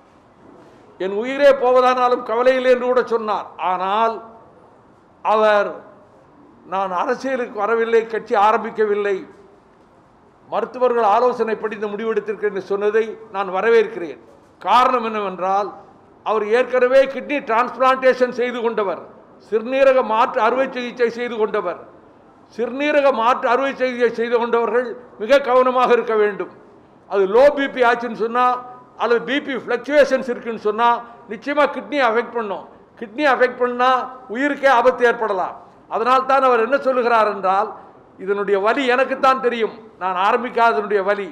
[SPEAKER 1] என் உயிரே போவதானாலும் கவலையில் என்று கூட சொன்னார். ஆனால் அவர் நான் அரசியலுக்கு வரவில்லை, கட்சி ஆரம்பிக்கவில்லை, மருத்துவர்கள் ஆலோசனைப்படி இந்த முடிவெடுத்திருக்கிறேன் என்று சொன்னதை நான் வரவேற்கிறேன். காரணம் என்னவென்றால் அவர் ஏற்கனவே கிட்னி டிரான்ஸ்பிளான்டேஷன் செய்து கொண்டவர், சிறுநீரக மாற்று அறுவை சிகிச்சை செய்து கொண்டவர். சிறுநீரக மாற்று அறுவை சிகிச்சை செய்து கொண்டவர்கள் மிக கவனமாக இருக்க வேண்டும். அது லோ பிபி ஆச்சுன்னு சொன்னால் அல்லது பிபி ஃப்ளக்சுவேஷன்ஸ் இருக்குன்னு சொன்னால் நிச்சயமாக கிட்னி அஃபெக்ட் பண்ணும். கிட்னி அஃபெக்ட் பண்ணால் உயிருக்கே ஆபத்து ஏற்படலாம். அதனால் தான் அவர் என்ன சொல்லுகிறார் என்றால், இதனுடைய வலி எனக்குத்தான் தெரியும், நான் ஆரம்பிக்காதனுடைய வலி.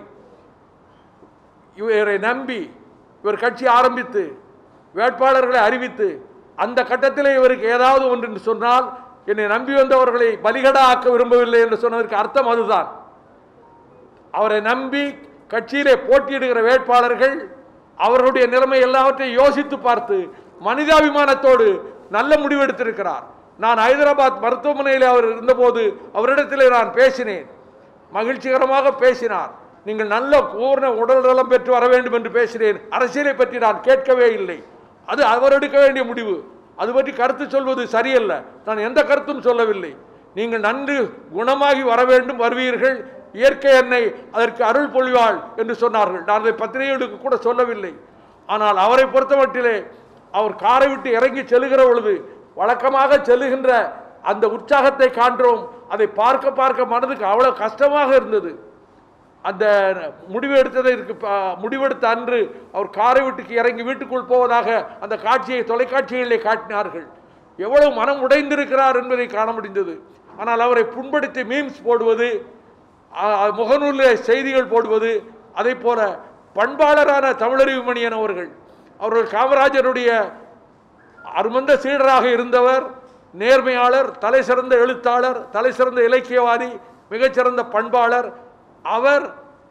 [SPEAKER 1] இவரை நம்பி இவர் கட்சி ஆரம்பித்து வேட்பாளர்களை அறிவித்து அந்த கட்டத்தில் இவருக்கு ஏதாவது ஒன்று என்று சொன்னால் என்னை நம்பி வந்தவர்களை பலிகடா ஆக்க விரும்பவில்லை என்று சொன்னதற்கு அர்த்தம் அதுதான். அவரை நம்பி கட்சியிலே போட்டியிடுகிற வேட்பாளர்கள் அவர்களுடைய நிலைமை எல்லாவற்றையும் யோசித்து பார்த்து மனிதாபிமானத்தோடு நல்ல முடிவெடுத்திருக்கிறார். நான் ஹைதராபாத் மருத்துவமனையில் அவர் இருந்தபோது அவரிடத்திலே நான் பேசினேன். மகிழ்ச்சிகரமாக பேசினார். நீங்கள் நல்ல பூர்ண உடல் நலம் பெற்று வர வேண்டும் என்று பேசினேன். அரசியலை பற்றி நான் கேட்கவே இல்லை. அது அவர் எடுக்க வேண்டிய முடிவு. அது பற்றி கருத்து சொல்வது சரியல்ல. நான் எந்த கருத்தும் சொல்லவில்லை. நீங்கள் நன்கு குணமாகி வர வேண்டும், வருவீர்கள், இயற்கை எண்ணெய் அதற்கு அருள் பொழிவாள் என்று சொன்னார்கள். நான் அதை பத்திரிகைகளுக்கு கூட சொல்லவில்லை. ஆனால் அவரை பொறுத்தமட்டிலே அவர் காரை விட்டு இறங்கி செல்லுகிற பொழுது வழக்கமாக செல்லுகின்ற அந்த உற்சாகத்தை காண்றோம். அதை பார்க்க பார்க்க மனதுக்கு அவ்வளோ கஷ்டமாக இருந்தது. அந்த முடிவு எடுத்ததற்கு முடிவெடுத்த அன்று அவர் காரை விட்டுக்கு இறங்கி வீட்டுக்குள் போவதாக அந்த காட்சியை தொலைக்காட்சிகளிலே காட்டினார்கள். எவ்வளவு மனம் உடைந்திருக்கிறார் என்பதை காண முடிந்தது. ஆனால் அவரை புண்படுத்தி மீம்ஸ் போடுவது, முகநூலில் செய்திகள் போடுவது, அதை போல பண்பாளரான தமிழறிவு மணியன் அவர்கள் அவர்கள் காமராஜருடைய அருமந்த சீடராக இருந்தவர், நேர்மையாளர், தலை சிறந்த எழுத்தாளர், தலை சிறந்த இலக்கியவாதி, மிகச்சிறந்த பண்பாளர். அவர்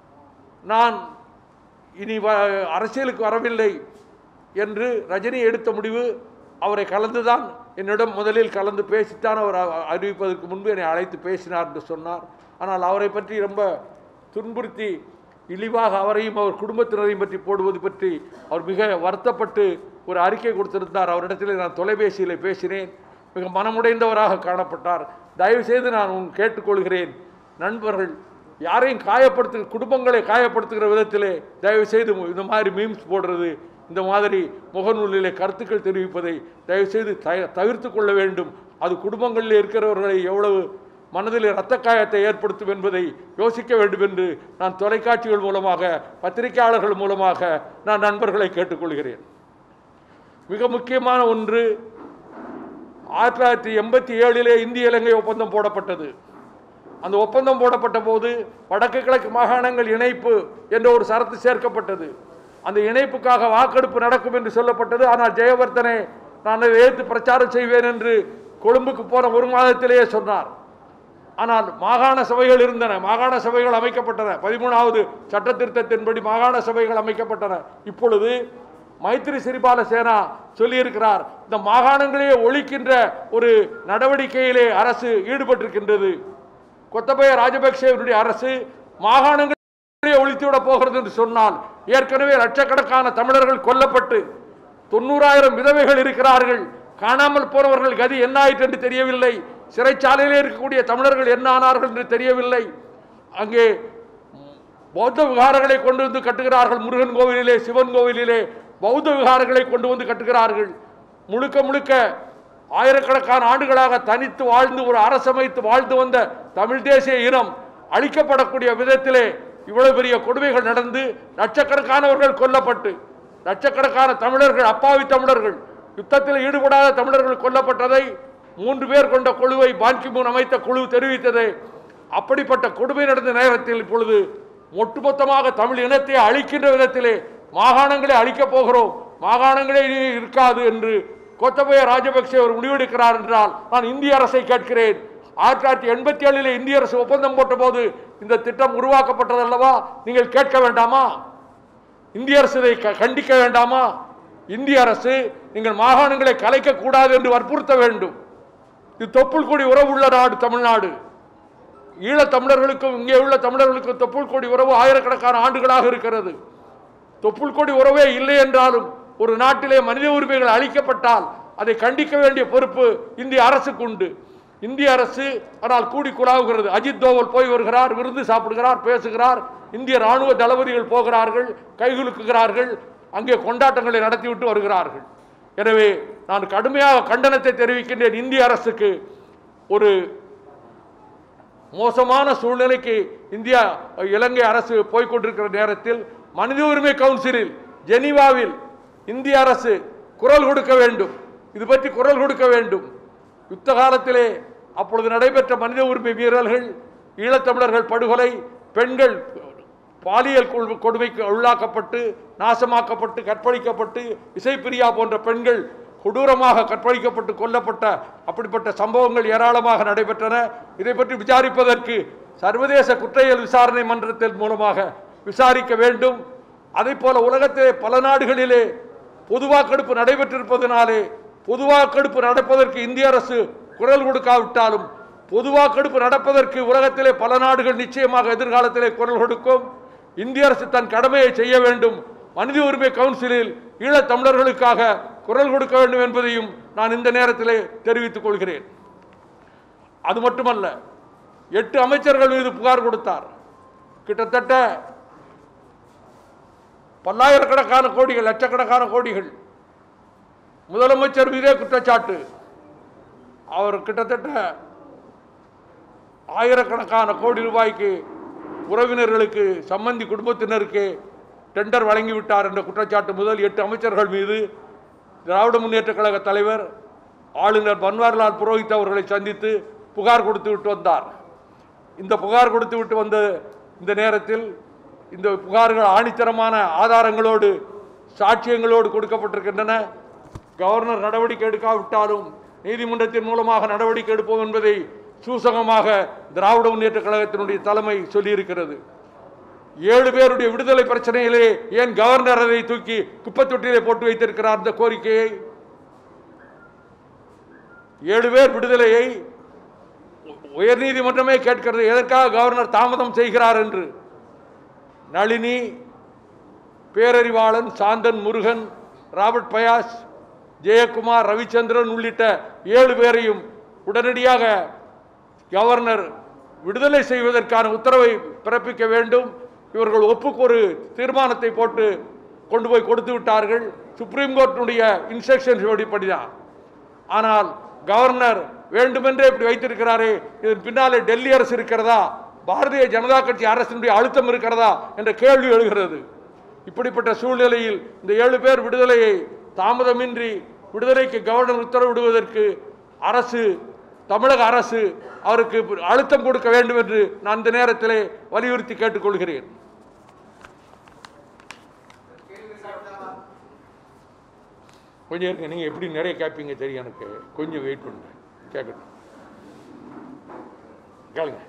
[SPEAKER 1] நான் இனி அரசியலுக்கு வரவில்லை என்று ரஜினி எடுத்த முடிவு. அவரை கலந்துதான் என்னிடம் முதலில் கலந்து பேசித்தான் அவர் அறிவிப்பதற்கு முன்பு என்னை அழைத்து பேசினார் என்று சொன்னார். ஆனால் அவரை பற்றி ரொம்ப துன்புறுத்தி இழிவாக அவரையும் அவர் குடும்பத்தினரையும் பற்றி போடுவது பற்றி அவர் மிக வருத்தப்பட்டு ஒரு அறிக்கை கொடுத்திருந்தார். அவரிடத்தில் நான் தொலைபேசியில் பேசினேன். மிக மனமுடைந்தவராக காணப்பட்டார். தயவுசெய்து நான் உன் கேட்டுக்கொள்கிறேன், நண்பர்கள் யாரையும் காயப்படுத்து குடும்பங்களை காயப்படுத்துகிற விதத்திலே தயவுசெய்து இந்த மாதிரி மீம்ஸ் போடுறது, இந்த மாதிரி முகநூலிலே கருத்துக்கள் தெரிவிப்பதை தயவுசெய்து தவிர்த்து கொள்ள வேண்டும். அது குடும்பங்களில் இருக்கிறவர்களை எவ்வளவு மனதில் இரத்த காயத்தை ஏற்படுத்தும் என்பதை யோசிக்க வேண்டும் என்று நான் தொலைக்காட்சிகள் மூலமாக, பத்திரிகையாளர்கள் மூலமாக நான் நண்பர்களை கேட்டுக்கொள்கிறேன். மிக முக்கியமான ஒன்று, ஆயிரத்தி தொள்ளாயிரத்தி எண்பத்தி ஏழிலே இந்திய இலங்கை ஒப்பந்தம் போடப்பட்டது. அந்த ஒப்பந்தம் போடப்பட்ட போது வடக்கு கிழக்கு மாகாணங்கள் இணைப்பு என்ற ஒரு சரத்து சேர்க்கப்பட்டது. அந்த இணைப்புக்காக வாக்கெடுப்பு நடக்கும் என்று சொல்லப்பட்டது. ஆனால் ஜெயவர்தனே நான் அதை எதிர்த்து பிரச்சாரம் செய்வேன் என்று கொழும்புக்கு போன ஒரு மாதத்திலேயே சொன்னார். ஆனால் மாகாண சபைகள் இருந்தன, மாகாண சபைகள் அமைக்கப்பட்டன. பதிமூணாவது சட்ட திருத்தத்தின்படி மாகாண சபைகள் அமைக்கப்பட்டன. இப்பொழுது மைத்ரி சிறிபால சேனா சொல்லியிருக்கிறார், இந்த மாகாணங்களையே ஒழிக்கின்ற ஒரு நடவடிக்கையிலே அரசு ஈடுபட்டிருக்கின்றது. கொத்தபய ராஜபக்சேவனுடைய அரசு மாகாணங்களை ஒழித்துவிட போகிறது என்று சொன்னால், ஏற்கனவே லட்சக்கணக்கான தமிழர்கள் கொல்லப்பட்டு தொண்ணூறாயிரம் விதவைகள் இருக்கிறார்கள். காணாமல் போனவர்கள் கதி என்ன ஆயிற்று என்று தெரியவில்லை. சிறைச்சாலையிலே இருக்கக்கூடிய தமிழர்கள் என்ன ஆனார்கள் என்று தெரியவில்லை. அங்கே பௌத்த விகாரங்களை கொண்டு வந்து கட்டுகிறார்கள். முருகன் கோவிலிலே, சிவன் கோவிலிலே பௌத்த விகாரங்களை கொண்டு வந்து கட்டுகிறார்கள். முழுக்க முழுக்க ஆயிரக்கணக்கான ஆண்டுகளாக தனித்து வாழ்ந்து ஒரு அரசமைத்து வாழ்ந்து வந்த தமிழ் தேசிய இனம் அழிக்கப்படக்கூடிய விதத்திலே இவ்வளவு பெரிய கொடுமைகள் நடந்து லட்சக்கணக்கானவர்கள் கொல்லப்பட்டு, லட்சக்கணக்கான தமிழர்கள், அப்பாவி தமிழர்கள், யுத்தத்தில் ஈடுபடாத தமிழர்கள் கொல்லப்பட்டதை மூன்று பேர் கொண்ட குழுவை பான்கிமூன் அமைத்த குழு தெரிவித்தது. அப்படிப்பட்ட கொடுமை நடந்த நேரத்தில் இப்பொழுது ஒட்டுமொத்தமாக தமிழ் இனத்தை அழிக்கின்ற விதத்திலே மாகாணங்களை அழிக்கப் போகிறோம், மாகாணங்களே இருக்காது என்று கோத்தபய ராஜபக்சே அவர் முடிவெடுக்கிறார் என்றால் நான் இந்திய அரசை கேட்கிறேன். ஆயிரத்தி தொள்ளாயிரத்தி எண்பத்தி ஏழிலே இந்திய அரசு ஒப்பந்தம் போட்ட போது இந்த திட்டம் உருவாக்கப்பட்டது அல்லவா? நீங்கள் கேட்க வேண்டாமா? இந்திய அரசு இதை கண்டிக்க வேண்டாமா? இந்திய அரசு நீங்கள் மாகாணங்களை கலைக்க கூடாது என்று வற்புறுத்த வேண்டும். இது தொப்புள் கொடி உறவு உள்ள நாடு தமிழ்நாடு. ஈழத் தமிழர்களுக்கும் இங்கே உள்ள தமிழர்களுக்கும் தொப்புள் கொடி உறவு ஆயிரக்கணக்கான ஆண்டுகளாக இருக்கிறது. தொப்புள் கொடி உறவே இல்லை என்றாலும் ஒரு நாட்டிலே மனித உரிமைகள் அளிக்கப்பட்டால் அதை கண்டிக்க வேண்டிய பொறுப்பு இந்திய அரசுக்கு உண்டு. இந்திய அரசு ஆனால் கூடி குழாவுகிறது. அஜித் தோவல் போய் வருகிறார், விருந்து சாப்பிடுகிறார், பேசுகிறார். இந்திய ராணுவ தளபதிகள் போகிறார்கள், கைகுலுக்குகிறார்கள், அங்கே கொண்டாட்டங்களை நடத்திவிட்டு வருகிறார்கள். எனவே நான் கடுமையாக கண்டனத்தை தெரிவிக்கின்றேன். இந்திய அரசுக்கு ஒரு மோசமான சூழ்நிலைக்கு இந்தியா இலங்கை அரசு போய்கொண்டிருக்கிற நேரத்தில் மனித உரிமை கவுன்சிலில் ஜெனீவாவில் இந்திய அரசு குரல் கொடுக்க வேண்டும், இது பற்றி குரல் கொடுக்க வேண்டும். யுத்த காலத்திலே அப்பொழுது நடைபெற்ற மனித உரிமை மீறல்கள், ஈழத்தமிழர்கள் படுகொலை, பெண்கள் பாலியல் கொடுமைக்கு உள்ளாக்கப்பட்டு நாசமாக்கப்பட்டு கற்பழிக்கப்பட்டு, இசைப்பிரியா போன்ற பெண்கள் கொடூரமாக கற்பழிக்கப்பட்டு கொல்லப்பட்ட அப்படிப்பட்ட சம்பவங்கள் ஏராளமாக நடைபெற்றன. இதை பற்றி விசாரிப்பதற்கு சர்வதேச குற்றவியல் விசாரணை மன்றத்தின் மூலமாக விசாரிக்க வேண்டும். அதை போல உலகத்திலே பல நாடுகளிலே பொதுவாக்கெடுப்பு நடைபெற்றிருப்பதனாலே பொதுவாக்கெடுப்பு நடப்பதற்கு இந்திய அரசு குரல் கொடுக்காவிட்டாலும் பொதுவாக்கெடுப்பு நடப்பதற்கு உலகத்திலே பல நாடுகள் நிச்சயமாக எதிர்காலத்திலே குரல் கொடுக்கும். இந்திய அரசு தன் கடமையை செய்ய வேண்டும். மனித உரிமை கவுன்சிலில் ஈழத் தமிழர்களுக்காக குரல் கொடுக்க வேண்டும் என்பதையும் நான் இந்த நேரத்திலே தெரிவித்துக் கொள்கிறேன். அது மட்டுமல்ல, எட்டு அமைச்சர்கள் மீது புகார் கொடுத்தார். கிட்டத்தட்ட பல்லாயிரக்கணக்கான கோடிகள், லட்சக்கணக்கான கோடிகள் முதலமைச்சர் மீதே குற்றச்சாட்டு. அவர் கிட்டத்தட்ட ஆயிரக்கணக்கான கோடி ரூபாய்க்கு உறவினர்களுக்கு, சம்பந்தி குடும்பத்தினருக்கு டெண்டர் வழங்கிவிட்டார் என்ற குற்றச்சாட்டு முதல் எட்டு அமைச்சர்கள் மீது திராவிட முன்னேற்ற கழக தலைவர் ஆளுநர் பன்வாரிலால் புரோஹித் அவர்களை சந்தித்து புகார் கொடுத்து விட்டு வந்தார். இந்த புகார் கொடுத்து விட்டு வந்த இந்த நேரத்தில் இந்த புகார்கள் ஆணித்தரமான ஆதாரங்களோடு சாட்சியங்களோடு கொடுக்கப்பட்டிருக்கின்றன. கவர்னர் நடவடிக்கை எடுக்காவிட்டாலும் நீதிமன்றத்தின் மூலமாக நடவடிக்கை எடுப்போம் என்பதை சூசகமாக திராவிட முன்னேற்ற கழகத்தினுடைய தலைமை சொல்லியிருக்கிறது. ஏழு பேருடைய விடுதலை பிரச்சனையிலே ஏன் கவர்னர் அதை தூக்கி குப்பத்தொட்டியிலே போட்டு வைத்திருக்கிறார்? இந்த கோரிக்கையை ஏழு பேர் விடுதலையை உயர் நீதிமன்றமே கேட்கிறது. எதற்காக கவர்னர் தாமதம் செய்கிறார் என்று. நளினி, பேரறிவாளன், சாந்தன் முருகன், ராபர்ட் பயாஸ், ஜெயக்குமார், ரவிச்சந்திரன் உள்ளிட்ட ஏழு பேரையும் உடனடியாக கவர்னர் விடுதலை செய்வதற்கான உத்தரவை பிறப்பிக்க வேண்டும். இவர்கள் ஒப்புக்கு ஒரு தீர்மானத்தை போட்டு கொண்டு போய் கொடுத்து விட்டார்கள். சுப்ரீம் கோர்ட்டினுடைய இன்ஸ்ட்ரக்ஷன்ஸ் படிதான். ஆனால் கவர்னர் வேண்டுமென்றே இப்படி வைத்திருக்கிறாரே, இதன் பின்னாலே டெல்லி அரசு இருக்கிறதா, பாரதிய ஜனதா கட்சி அரசினுடைய அழுத்தம் இருக்கிறதா என்ற கேள்வி எழுகிறது. இப்படிப்பட்ட சூழ்நிலையில் இந்த ஏழு பேர் விடுதலையை தாமதமின்றி விடுதலைக்கு கவர்னர் உத்தரவிடுவதற்கு அரசு, தமிழக அரசு அவருக்கு அழுத்தம் கொடுக்க வேண்டும் என்று நான் இந்த நேரத்திலே வலியுறுத்தி கேட்டுக்கொள்கிறேன். கொஞ்சம் இருங்க, நீங்கள் எப்படி நிறைய கேட்பீங்க தெரியும் எனக்கு. கொஞ்சம் வெயிட் பண்ணுங்க, கேட்கணும். கேளுங்க.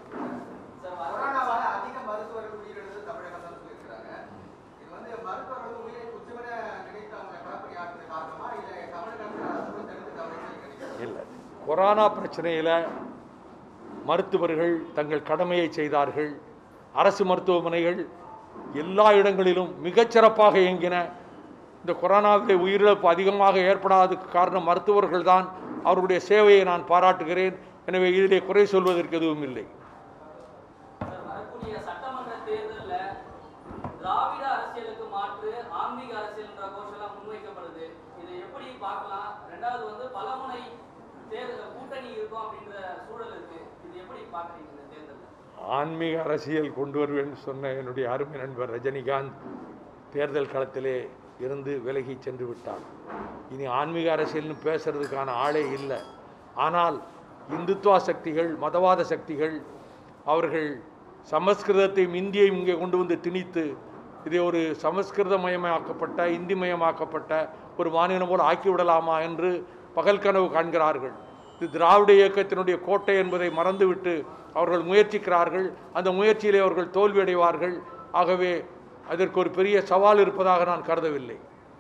[SPEAKER 1] இல்லை, கொரோனா பிரச்சனையில் மருத்துவர்கள் தங்கள் கடமையை செய்தார்கள். அரசு மருத்துவமனைகள் எல்லா இடங்களிலும் மிகச்சிறப்பாக இயங்கின. இந்த கொரோனாவிலே உயிரிழப்பு அதிகமாக ஏற்படாததுக்கு காரணம் மருத்துவர்கள் தான். அவருடைய சேவையை நான் பாராட்டுகிறேன். எனவே இதிலே குறை சொல்வதற்கு எதுவும் இல்லை. ஆன்மீக அரசியல் கொண்டு வருவேன் சொன்ன என்னுடைய அருமை நண்பர் ரஜினிகாந்த் தேர்தல் களத்திலே இருந்து விலகி சென்று விட்டார். இனி ஆன்மீக அரசியல்னு பேசுறதுக்கான ஆளே இல்லை. ஆனால் இந்துத்துவ சக்திகள், மதவாத சக்திகள் அவர்கள் சமஸ்கிருதத்தையும் இந்தியையும் இங்கே கொண்டு வந்து திணித்து இதை ஒரு சமஸ்கிருதமயமாக்கப்பட்ட, இந்தி மயமாக்கப்பட்ட ஒரு மாநிலம் போல் ஆக்கிவிடலாமா என்று பகல் கனவு காண்கிறார்கள். இது திராவிட இயக்கத்தினுடைய கோட்டை என்பதை மறந்துவிட்டு அவர்கள் முயற்சிக்கிறார்கள். அந்த முயற்சியிலே அவர்கள் தோல்வியடைவார்கள். ஆகவே அதற்கு ஒரு பெரிய சவால் இருப்பதாக நான் கருதவில்லை.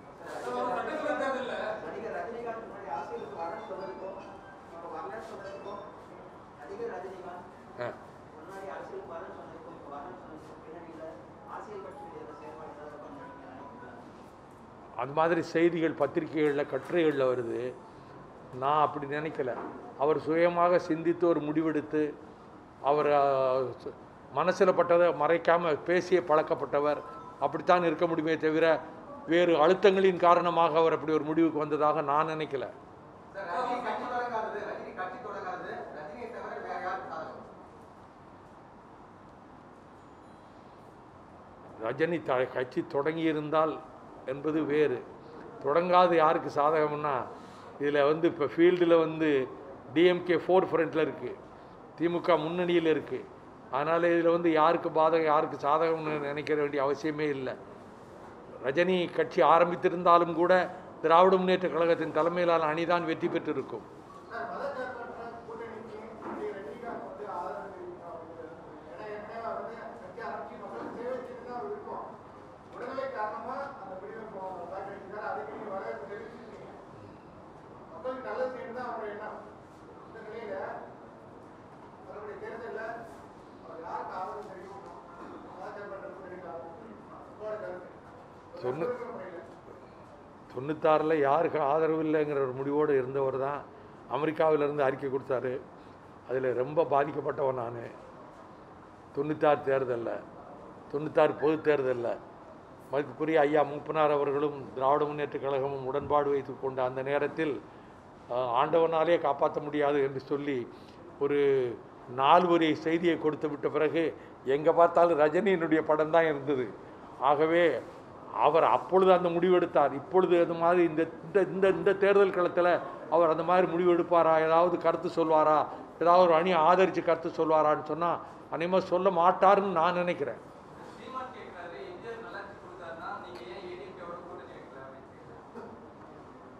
[SPEAKER 1] அது மாதிரி செய்திகள் பத்திரிகைகளில், கட்டுரைகளில் வருது. நான் அப்படி நினைக்கல. அவர் சுயமாக சிந்தித்து ஒரு முடிவெடுத்து அவர் மனசில் பட்டதை மறைக்காமல் பேசிய பழக்கப்பட்டவர். அப்படித்தான் இருக்க முடியுமே தவிர வேறு அழுத்தங்களின் காரணமாக அவர் அப்படி ஒரு முடிவுக்கு வந்ததாக நான் நினைக்கல. ரஜினி த கட்சி தொடங்கியிருந்தால் என்பது வேறு. தொடங்காது யாருக்கு சாதகம்னா, இதில் வந்து இப்போ ஃபீல்டில் வந்து டிஎம்கே ஃபோர் ஃப்ரண்ட்டில் இருக்குது, திமுக முன்னணியில் இருக்குது. அதனால் இதில் வந்து யாருக்கு பாதகம் யாருக்கு சாதகம்னு நினைக்கிற வேண்டிய அவசியமே இல்லை. ரஜினி கட்சி ஆரம்பித்திருந்தாலும் கூட திராவிட முன்னேற்ற கழகத்தின் தலைமையிலான அணிதான் வெற்றி பெற்றிருக்கும். தொண்ணூ தொண்ணூத்தாறில் யாருக்கு ஆதரவு இல்லைங்கிற ஒரு முடிவோடு இருந்தவர் தான் அமெரிக்காவிலிருந்து அறிக்கை கொடுத்தாரு. அதில் ரொம்ப பாதிக்கப்பட்டவன் நான். தொண்ணூத்தாறு தேர்தலில், தொண்ணூத்தாறு பொது தேர்தலில் மதிப்புக்குரிய ஐயா மூப்பனார் அவர்களும் திராவிட முன்னேற்ற கழகமும் உடன்பாடு வைத்து கொண்ட அந்த நேரத்தில் ஆண்டவனாலே காப்பாற்ற முடியாது என்று சொல்லி ஒரு நாலு வரி செய்தியை கொடுத்து விட்ட பிறகு எங்கே பார்த்தாலும் ரஜினியினுடைய படம் தான் இருந்தது. ஆகவே அவர் அப்பொழுது அந்த முடிவெடுத்தார். இப்பொழுது அது மாதிரி இந்த இந்த இந்த தேர்தல் களத்தில் அவர் அந்த மாதிரி முடிவு எடுப்பாரா, ஏதாவது கருத்து சொல்வாரா, ஏதாவது ஒரு அணி ஆதரித்து கருத்து சொல்வாரான்னு சொன்னால் அநேகமாக சொல்ல மாட்டாருன்னு நான் நினைக்கிறேன்.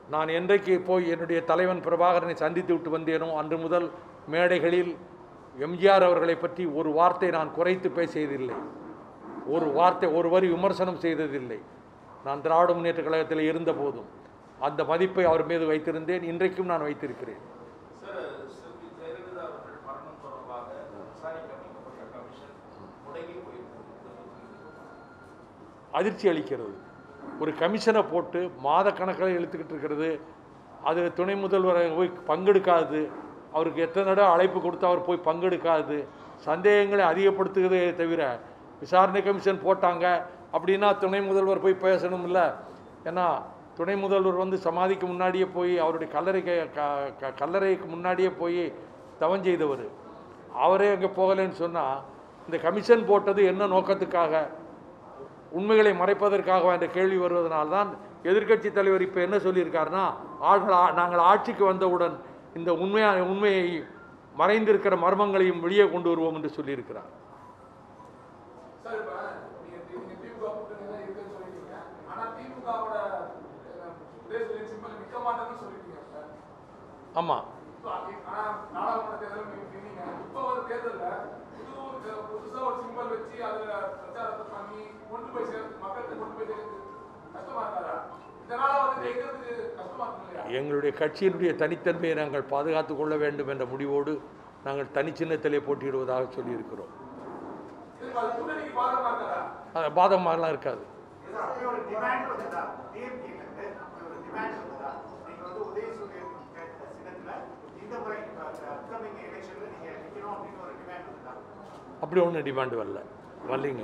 [SPEAKER 1] நான் என்றைக்கு போய் என்னுடைய தலைவன் பிரபாகரனை சந்தித்து விட்டு வந்தேனோ அன்று முதல் மேடைகளில் எம்ஜிஆர் அவர்களை பற்றி ஒரு வார்த்தை நான் குறைத்து பேசியதில்லை, ஒரு வார்த்தை ஒரு வரி விமர்சனம் செய்ததில்லை. நான் திராவிட முன்னேற்ற கழகத்தில் இருந்த போதும் அந்த மதிப்பை அவர் மீது வைத்திருந்தேன், இன்றைக்கும் நான் வைத்திருக்கிறேன். அதிர்ச்சி அளிக்கிறது. ஒரு கமிஷனை போட்டு மாத கணக்கில் இழுத்துக்கிட்டு இருக்கிறது, அது துணை முதல்வர் போய் பங்கெடுக்காது, அவருக்கு எத்தனை தடவை அழைப்பு கொடுத்து அவர் போய் பங்கெடுக்காது, சந்தேகங்களை அதிகப்படுத்துகிறதே தவிர விசாரணை கமிஷன் போட்டாங்க அப்படின்னா துணை முதல்வர் போய் பேசணும் இல்லை. ஏன்னா துணை முதல்வர் வந்து சமாதிக்கு முன்னாடியே போய் அவருடைய கல்லறை கல்லறைக்கு முன்னாடியே போய் தவம் செய்தவர், அவரே அங்கே போகலைன்னு சொன்னால் இந்த கமிஷன் போட்டது என்ன நோக்கத்துக்காக, உண்மைகளை மறைப்பதற்காக என்ற கேள்வி வருவதனால்தான் எதிர்க்கட்சி தலைவர் இப்போ என்ன சொல்லியிருக்காருன்னா, ஆள்கள் நாங்கள் ஆட்சிக்கு வந்தவுடன் இந்த உண்மையான உண்மையை மறைந்திருக்கிற மர்மங்களையும் வெளியே கொண்டு வருவோம் என்று சொல்லியிருக்கிறார். ஆமாம், எங்களுடைய கட்சியினுடைய தனித்தன்மையை நாங்கள் பாதுகாத்துக் கொள்ள வேண்டும் என்ற முடிவோடு நாங்கள் தனிச்சின்னத்திலே போட்டியிடுவதாக சொல்லியிருக்கிறோம். பாதகமாகலாம் இருக்காது. அப்படி ஒன்றும் டிமாண்ட் வரல வரலைங்க.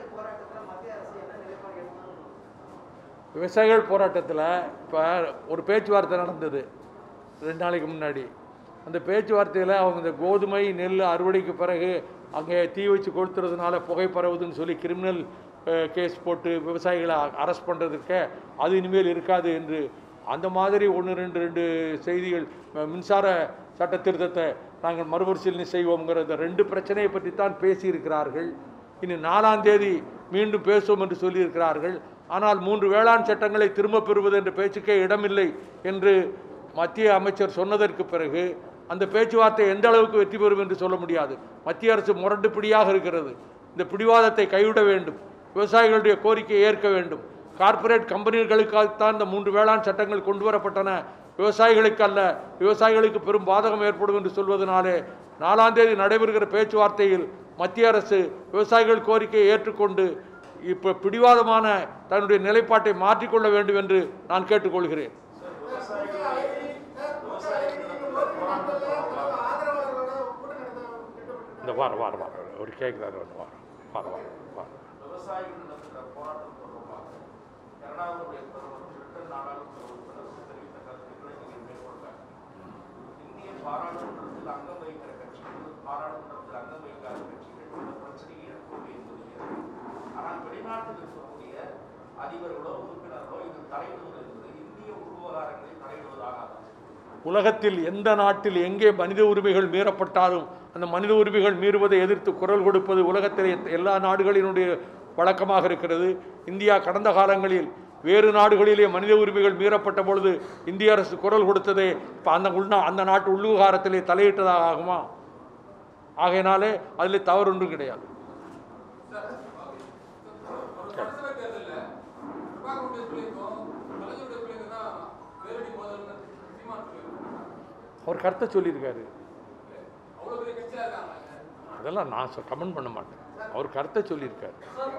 [SPEAKER 1] விவசாயிகள் போராட்டத்தில் இப்போ ஒரு பேச்சுவார்த்தை நடந்தது ரெண்டு நாளைக்கு முன்னாடி. அந்த பேச்சுவார்த்தையில் அவங்க இந்த கோதுமை நெல் அறுவடைக்கு பிறகு அங்கே தீ வச்சு கொளுத்துறதுனால புகை பரவுதுன்னு சொல்லி கிரிமினல் கேஸ் போட்டு விவசாயிகளை அரெஸ்ட் பண்ணுறதுக்கு அது இனிமேல் இருக்காது என்று அந்த மாதிரி ஒன்று ரெண்டு ரெண்டு செய்திகள், மின்சார சட்ட திருத்தத்தை நாங்கள் மறுபரிசீலனை செய்வோங்கிற இந்த ரெண்டு பிரச்சனையை பற்றி தான் பேசியிருக்கிறார்கள். இனி நாலாம் தேதி மீண்டும் பேசுவோம் என்று சொல்லியிருக்கிறார்கள். ஆனால் மூன்று வேளாண் சட்டங்களை திரும்ப பெறுவது என்ற பேச்சுக்கே இடமில்லை என்று மத்திய அமைச்சர் சொன்னதற்கு பிறகு அந்த பேச்சுவார்த்தை எந்த அளவுக்கு வெற்றி பெறும் என்று சொல்ல முடியாது. மத்திய அரசு முரண்டு பிடியாக இருக்கிறது. இந்த பிடிவாதத்தை கைவிட வேண்டும், விவசாயிகளுடைய கோரிக்கையை ஏற்க வேண்டும். கார்ப்பரேட் கம்பெனிகளுக்காகத்தான் இந்த மூன்று வேளாண் சட்டங்கள் கொண்டு வரப்பட்டன, விவசாயிகளுக்கு அல்ல. விவசாயிகளுக்கு பெரும் பாதகம் ஏற்படும் என்று சொல்வதனாலே நாலாம் தேதி நடைபெறுகிற பேச்சுவார்த்தையில் மத்திய அரசு விவசாயிகள் கோரிக்கையை ஏற்றுக்கொண்டு இப்போ பிடிவாதமான தன்னுடைய நிலைப்பாட்டை மாற்றிக்கொள்ள வேண்டும் என்று நான் கேட்டுக்கொள்கிறேன். இந்த வார வார வார ஒரு கேட்குறாரு வார வார வார வார பாராளுமன்றத்தில் அங்கம் வகிக்கிற கட்சிகள் பாராளுமன்றத்தில் அங்கம் வகிக்காத கட்சிகள் இந்த பிரச்சனையை எடுக்கக்கூடிய என்பது. ஆனால் வெளிநாட்டில் இருக்கக்கூடிய அதிபர்களோ உறுப்பினர்களோ இது தலையிடுவது என்பது இந்திய உள்விவகாரங்களை தலையிடுவதாக. உலகத்தில் எந்த நாட்டில் எங்கே மனித உரிமைகள் மீறப்பட்டாலும் அந்த மனித உரிமைகள் மீறுவதை எதிர்த்து குரல் கொடுப்பது உலகத்தில் எல்லா நாடுகளினுடைய வழக்கமாக இருக்கிறது. இந்தியா கடந்த காலங்களில் வேறு நாடுகளிலே மனித உரிமைகள் மீறப்பட்ட பொழுது இந்திய அரசு குரல் கொடுத்ததே இப்போ அந்த உள்நா அந்த நாட்டு உள்ளுவிவகாரத்திலே தலையிட்டதாக ஆகுமா? ஆகையினாலே அதில் தவறு ஒன்றும் கிடையாது. அவர் கருத்தை சொல்லியிருக்காரு, அதெல்லாம் நான் கமெண்ட் பண்ண மாட்டேன். அவர் கருத்தை சொல்லியிருக்காரு.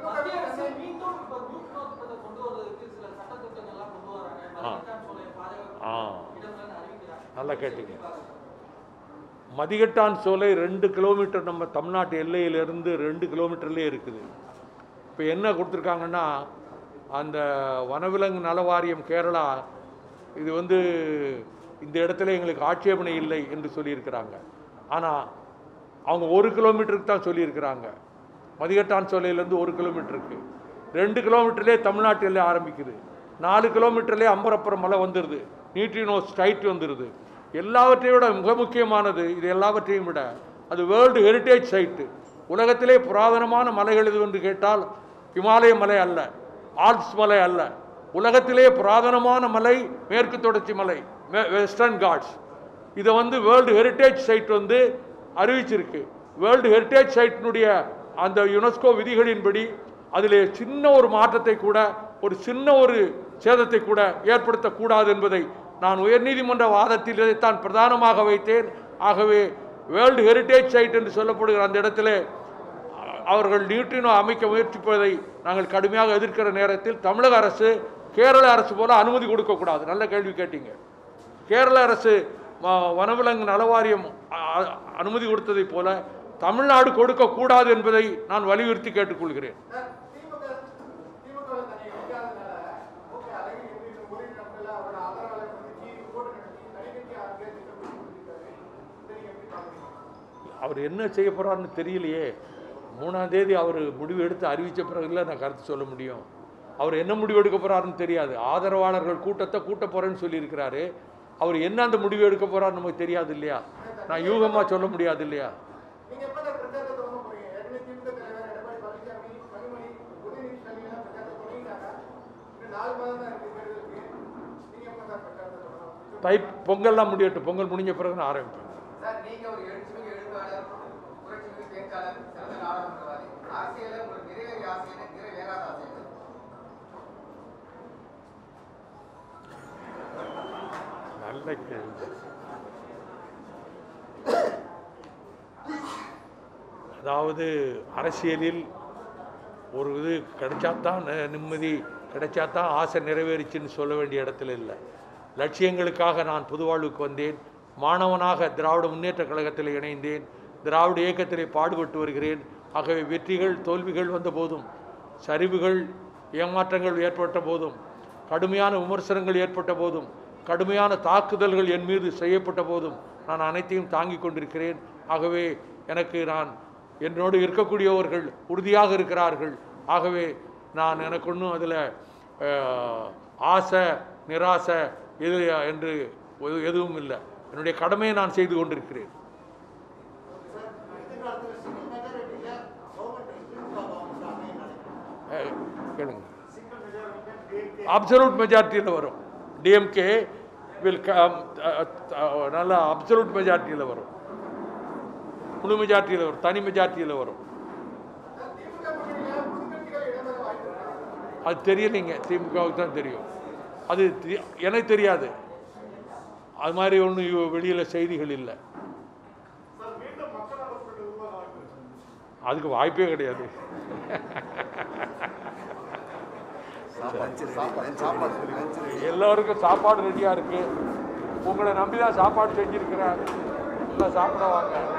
[SPEAKER 1] நல்லா கேட்டீங்க. மதிகட்டான் சோலை ரெண்டு கிலோமீட்டர் நம்ம தமிழ்நாட்டு எல்லையிலிருந்து ரெண்டு கிலோமீட்டர்லேயே இருக்குது. இப்போ என்ன கொடுத்துருக்காங்கன்னா, அந்த வனவிலங்கு நல வாரியம் கேரளா இது வந்து இந்த இடத்துல எங்களுக்கு ஆட்சேபனை இல்லை என்று சொல்லியிருக்கிறாங்க. ஆனால் அவங்க ஒரு கிலோமீட்டருக்கு தான் சொல்லியிருக்கிறாங்க. மதிகட்டான் சோலையிலேருந்து ஒரு கிலோமீட்டருக்கு ரெண்டு கிலோமீட்டர்லேயே தமிழ்நாட்டு எல்லை ஆரம்பிக்குது. நாலு கிலோமீட்டர்லேயே அம்பரப்புறம் மலை வந்துடுது, நியூட்ரினோ ஸ்ட்ரைட் வந்துடுது. எல்லாவற்றையும் விட மிக முக்கியமானது, இது எல்லாவற்றையும் விட அது வேர்ல்டு ஹெரிட்டேஜ் சைட்டு. உலகத்திலே புராதனமான மலைகள் எது என்று கேட்டால் இமாலய மலை அல்ல, ஆல்ப்ஸ் மலை அல்ல, உலகத்திலே புராதனமான மலை மேற்கு தொடர்ச்சி மலை, வெஸ்டர்ன் காட்ஸ். இதை வந்து வேர்ல்டு ஹெரிட்டேஜ் சைட் வந்து அறிவிச்சிருக்கு. வேர்ல்டு ஹெரிட்டேஜ் சைட்டினுடைய அந்த யுனெஸ்கோ விதிகளின்படி அதிலே சின்ன ஒரு மாற்றத்தை கூட, ஒரு சின்ன ஒரு சேதத்தை கூட ஏற்படுத்தக்கூடாது என்பதை நான் உயர்நீதிமன்ற வாதத்தில் இதைத்தான் பிரதானமாக வைத்தேன். ஆகவே வேர்ல்டு ஹெரிட்டேஜ் சைட் என்று சொல்லப்படுகிற அந்த இடத்துல அவர்கள் நியூட்ரினோ அமைக்க முயற்சிப்பதை நாங்கள் கடுமையாக எதிர்க்கிற நேரத்தில் தமிழக அரசு கேரள அரசு போல அனுமதி கொடுக்கக்கூடாது. நல்ல கேள்வி கேட்டீங்க. கேரள அரசு வனவிலங்கு நலவாரியம் அனுமதி கொடுத்ததை போல தமிழ்நாடு கொடுக்கக்கூடாது என்பதை நான் வலியுறுத்தி கேட்டுக்கொள்கிறேன். அவர் என்ன செய்ய போறாருன்னு தெரியலையே. மூணாம் தேதி அவர் முடிவு எடுத்து அறிவித்த பிறகுல நான் கருத்து சொல்ல முடியும். அவர் என்ன முடிவு எடுக்க போறாருன்னு தெரியாது. ஆதரவாளர்கள் கூட்டத்தை கூட்ட போறேன்னு சொல்லியிருக்கிறாரு. அவர் என்ன அந்த முடிவு எடுக்க போறாருன்னு நமக்கு தெரியாது இல்லையா? நான் யூகமா சொல்ல முடியாது இல்லையா? தை பொங்கல்லாம் முடியட்டும். பொங்கல் முடிஞ்ச பிறகு நான் ஆரம்பிப்பேன். நல்ல கேள்வி. அதாவது அரசியலில் ஒரு இது கிடைச்சாத்தான் நிம்மதி, கிடைச்சாத்தான் ஆசை நிறைவேறிச்சுன்னு சொல்ல வேண்டிய இடத்துல இல்லை. லட்சியங்களுக்காக நான் புதுவாழ்வுக்கு வந்தேன். மாணவனாக திராவிட முன்னேற்ற கழகத்தில் இணைந்தேன். திராவிட இயக்கத்திலே பாடுபட்டு வருகிறேன். ஆகவே வெற்றிகள் தோல்விகள் வந்த போதும், சரிவுகள் ஏமாற்றங்கள் ஏற்பட்ட போதும், கடுமையான விமர்சனங்கள் ஏற்பட்ட போதும், கடுமையான தாக்குதல்கள் என் மீது செய்யப்பட்ட போதும் நான் அனைத்தையும் தாங்கிக் கொண்டிருக்கிறேன். ஆகவே எனக்கு நான் என்னோடு இருக்கக்கூடியவர்கள் உறுதியாக இருக்கிறார்கள். ஆகவே நான் எனக்கு ஒன்றும் அதில் ஆசை நிராசை எது என்று எதுவும் இல்லை. என்னுடைய கடமையை நான் செய்து கொண்டிருக்கிறேன். கேளுங்க. அப்சல்யூட் மெஜாரிட்டியில் வரும். டிஎம்கே வில் நல்ல அப்சல்யூட் மெஜாரிட்டியில் வரும். முழு மெஜாரிட்டியில் வரும். தனி மெஜாரிட்டியில் வரும். அது தெரியலைங்க. திமுகவுக்கு தான் தெரியும். அது எனக்கு தெரியாது. அது மாதிரி ஒன்றும் வெளியில் செய்திகள் இல்லை. அதுக்கு வாய்ப்பே கிடையாது. எல்லோருக்கும் சாப்பாடு ரெடியாக இருக்கு. உங்களை நம்பி தான் சாப்பாடு செஞ்சிருக்கிறேன். எல்லாம் சாப்பிட வாங்க.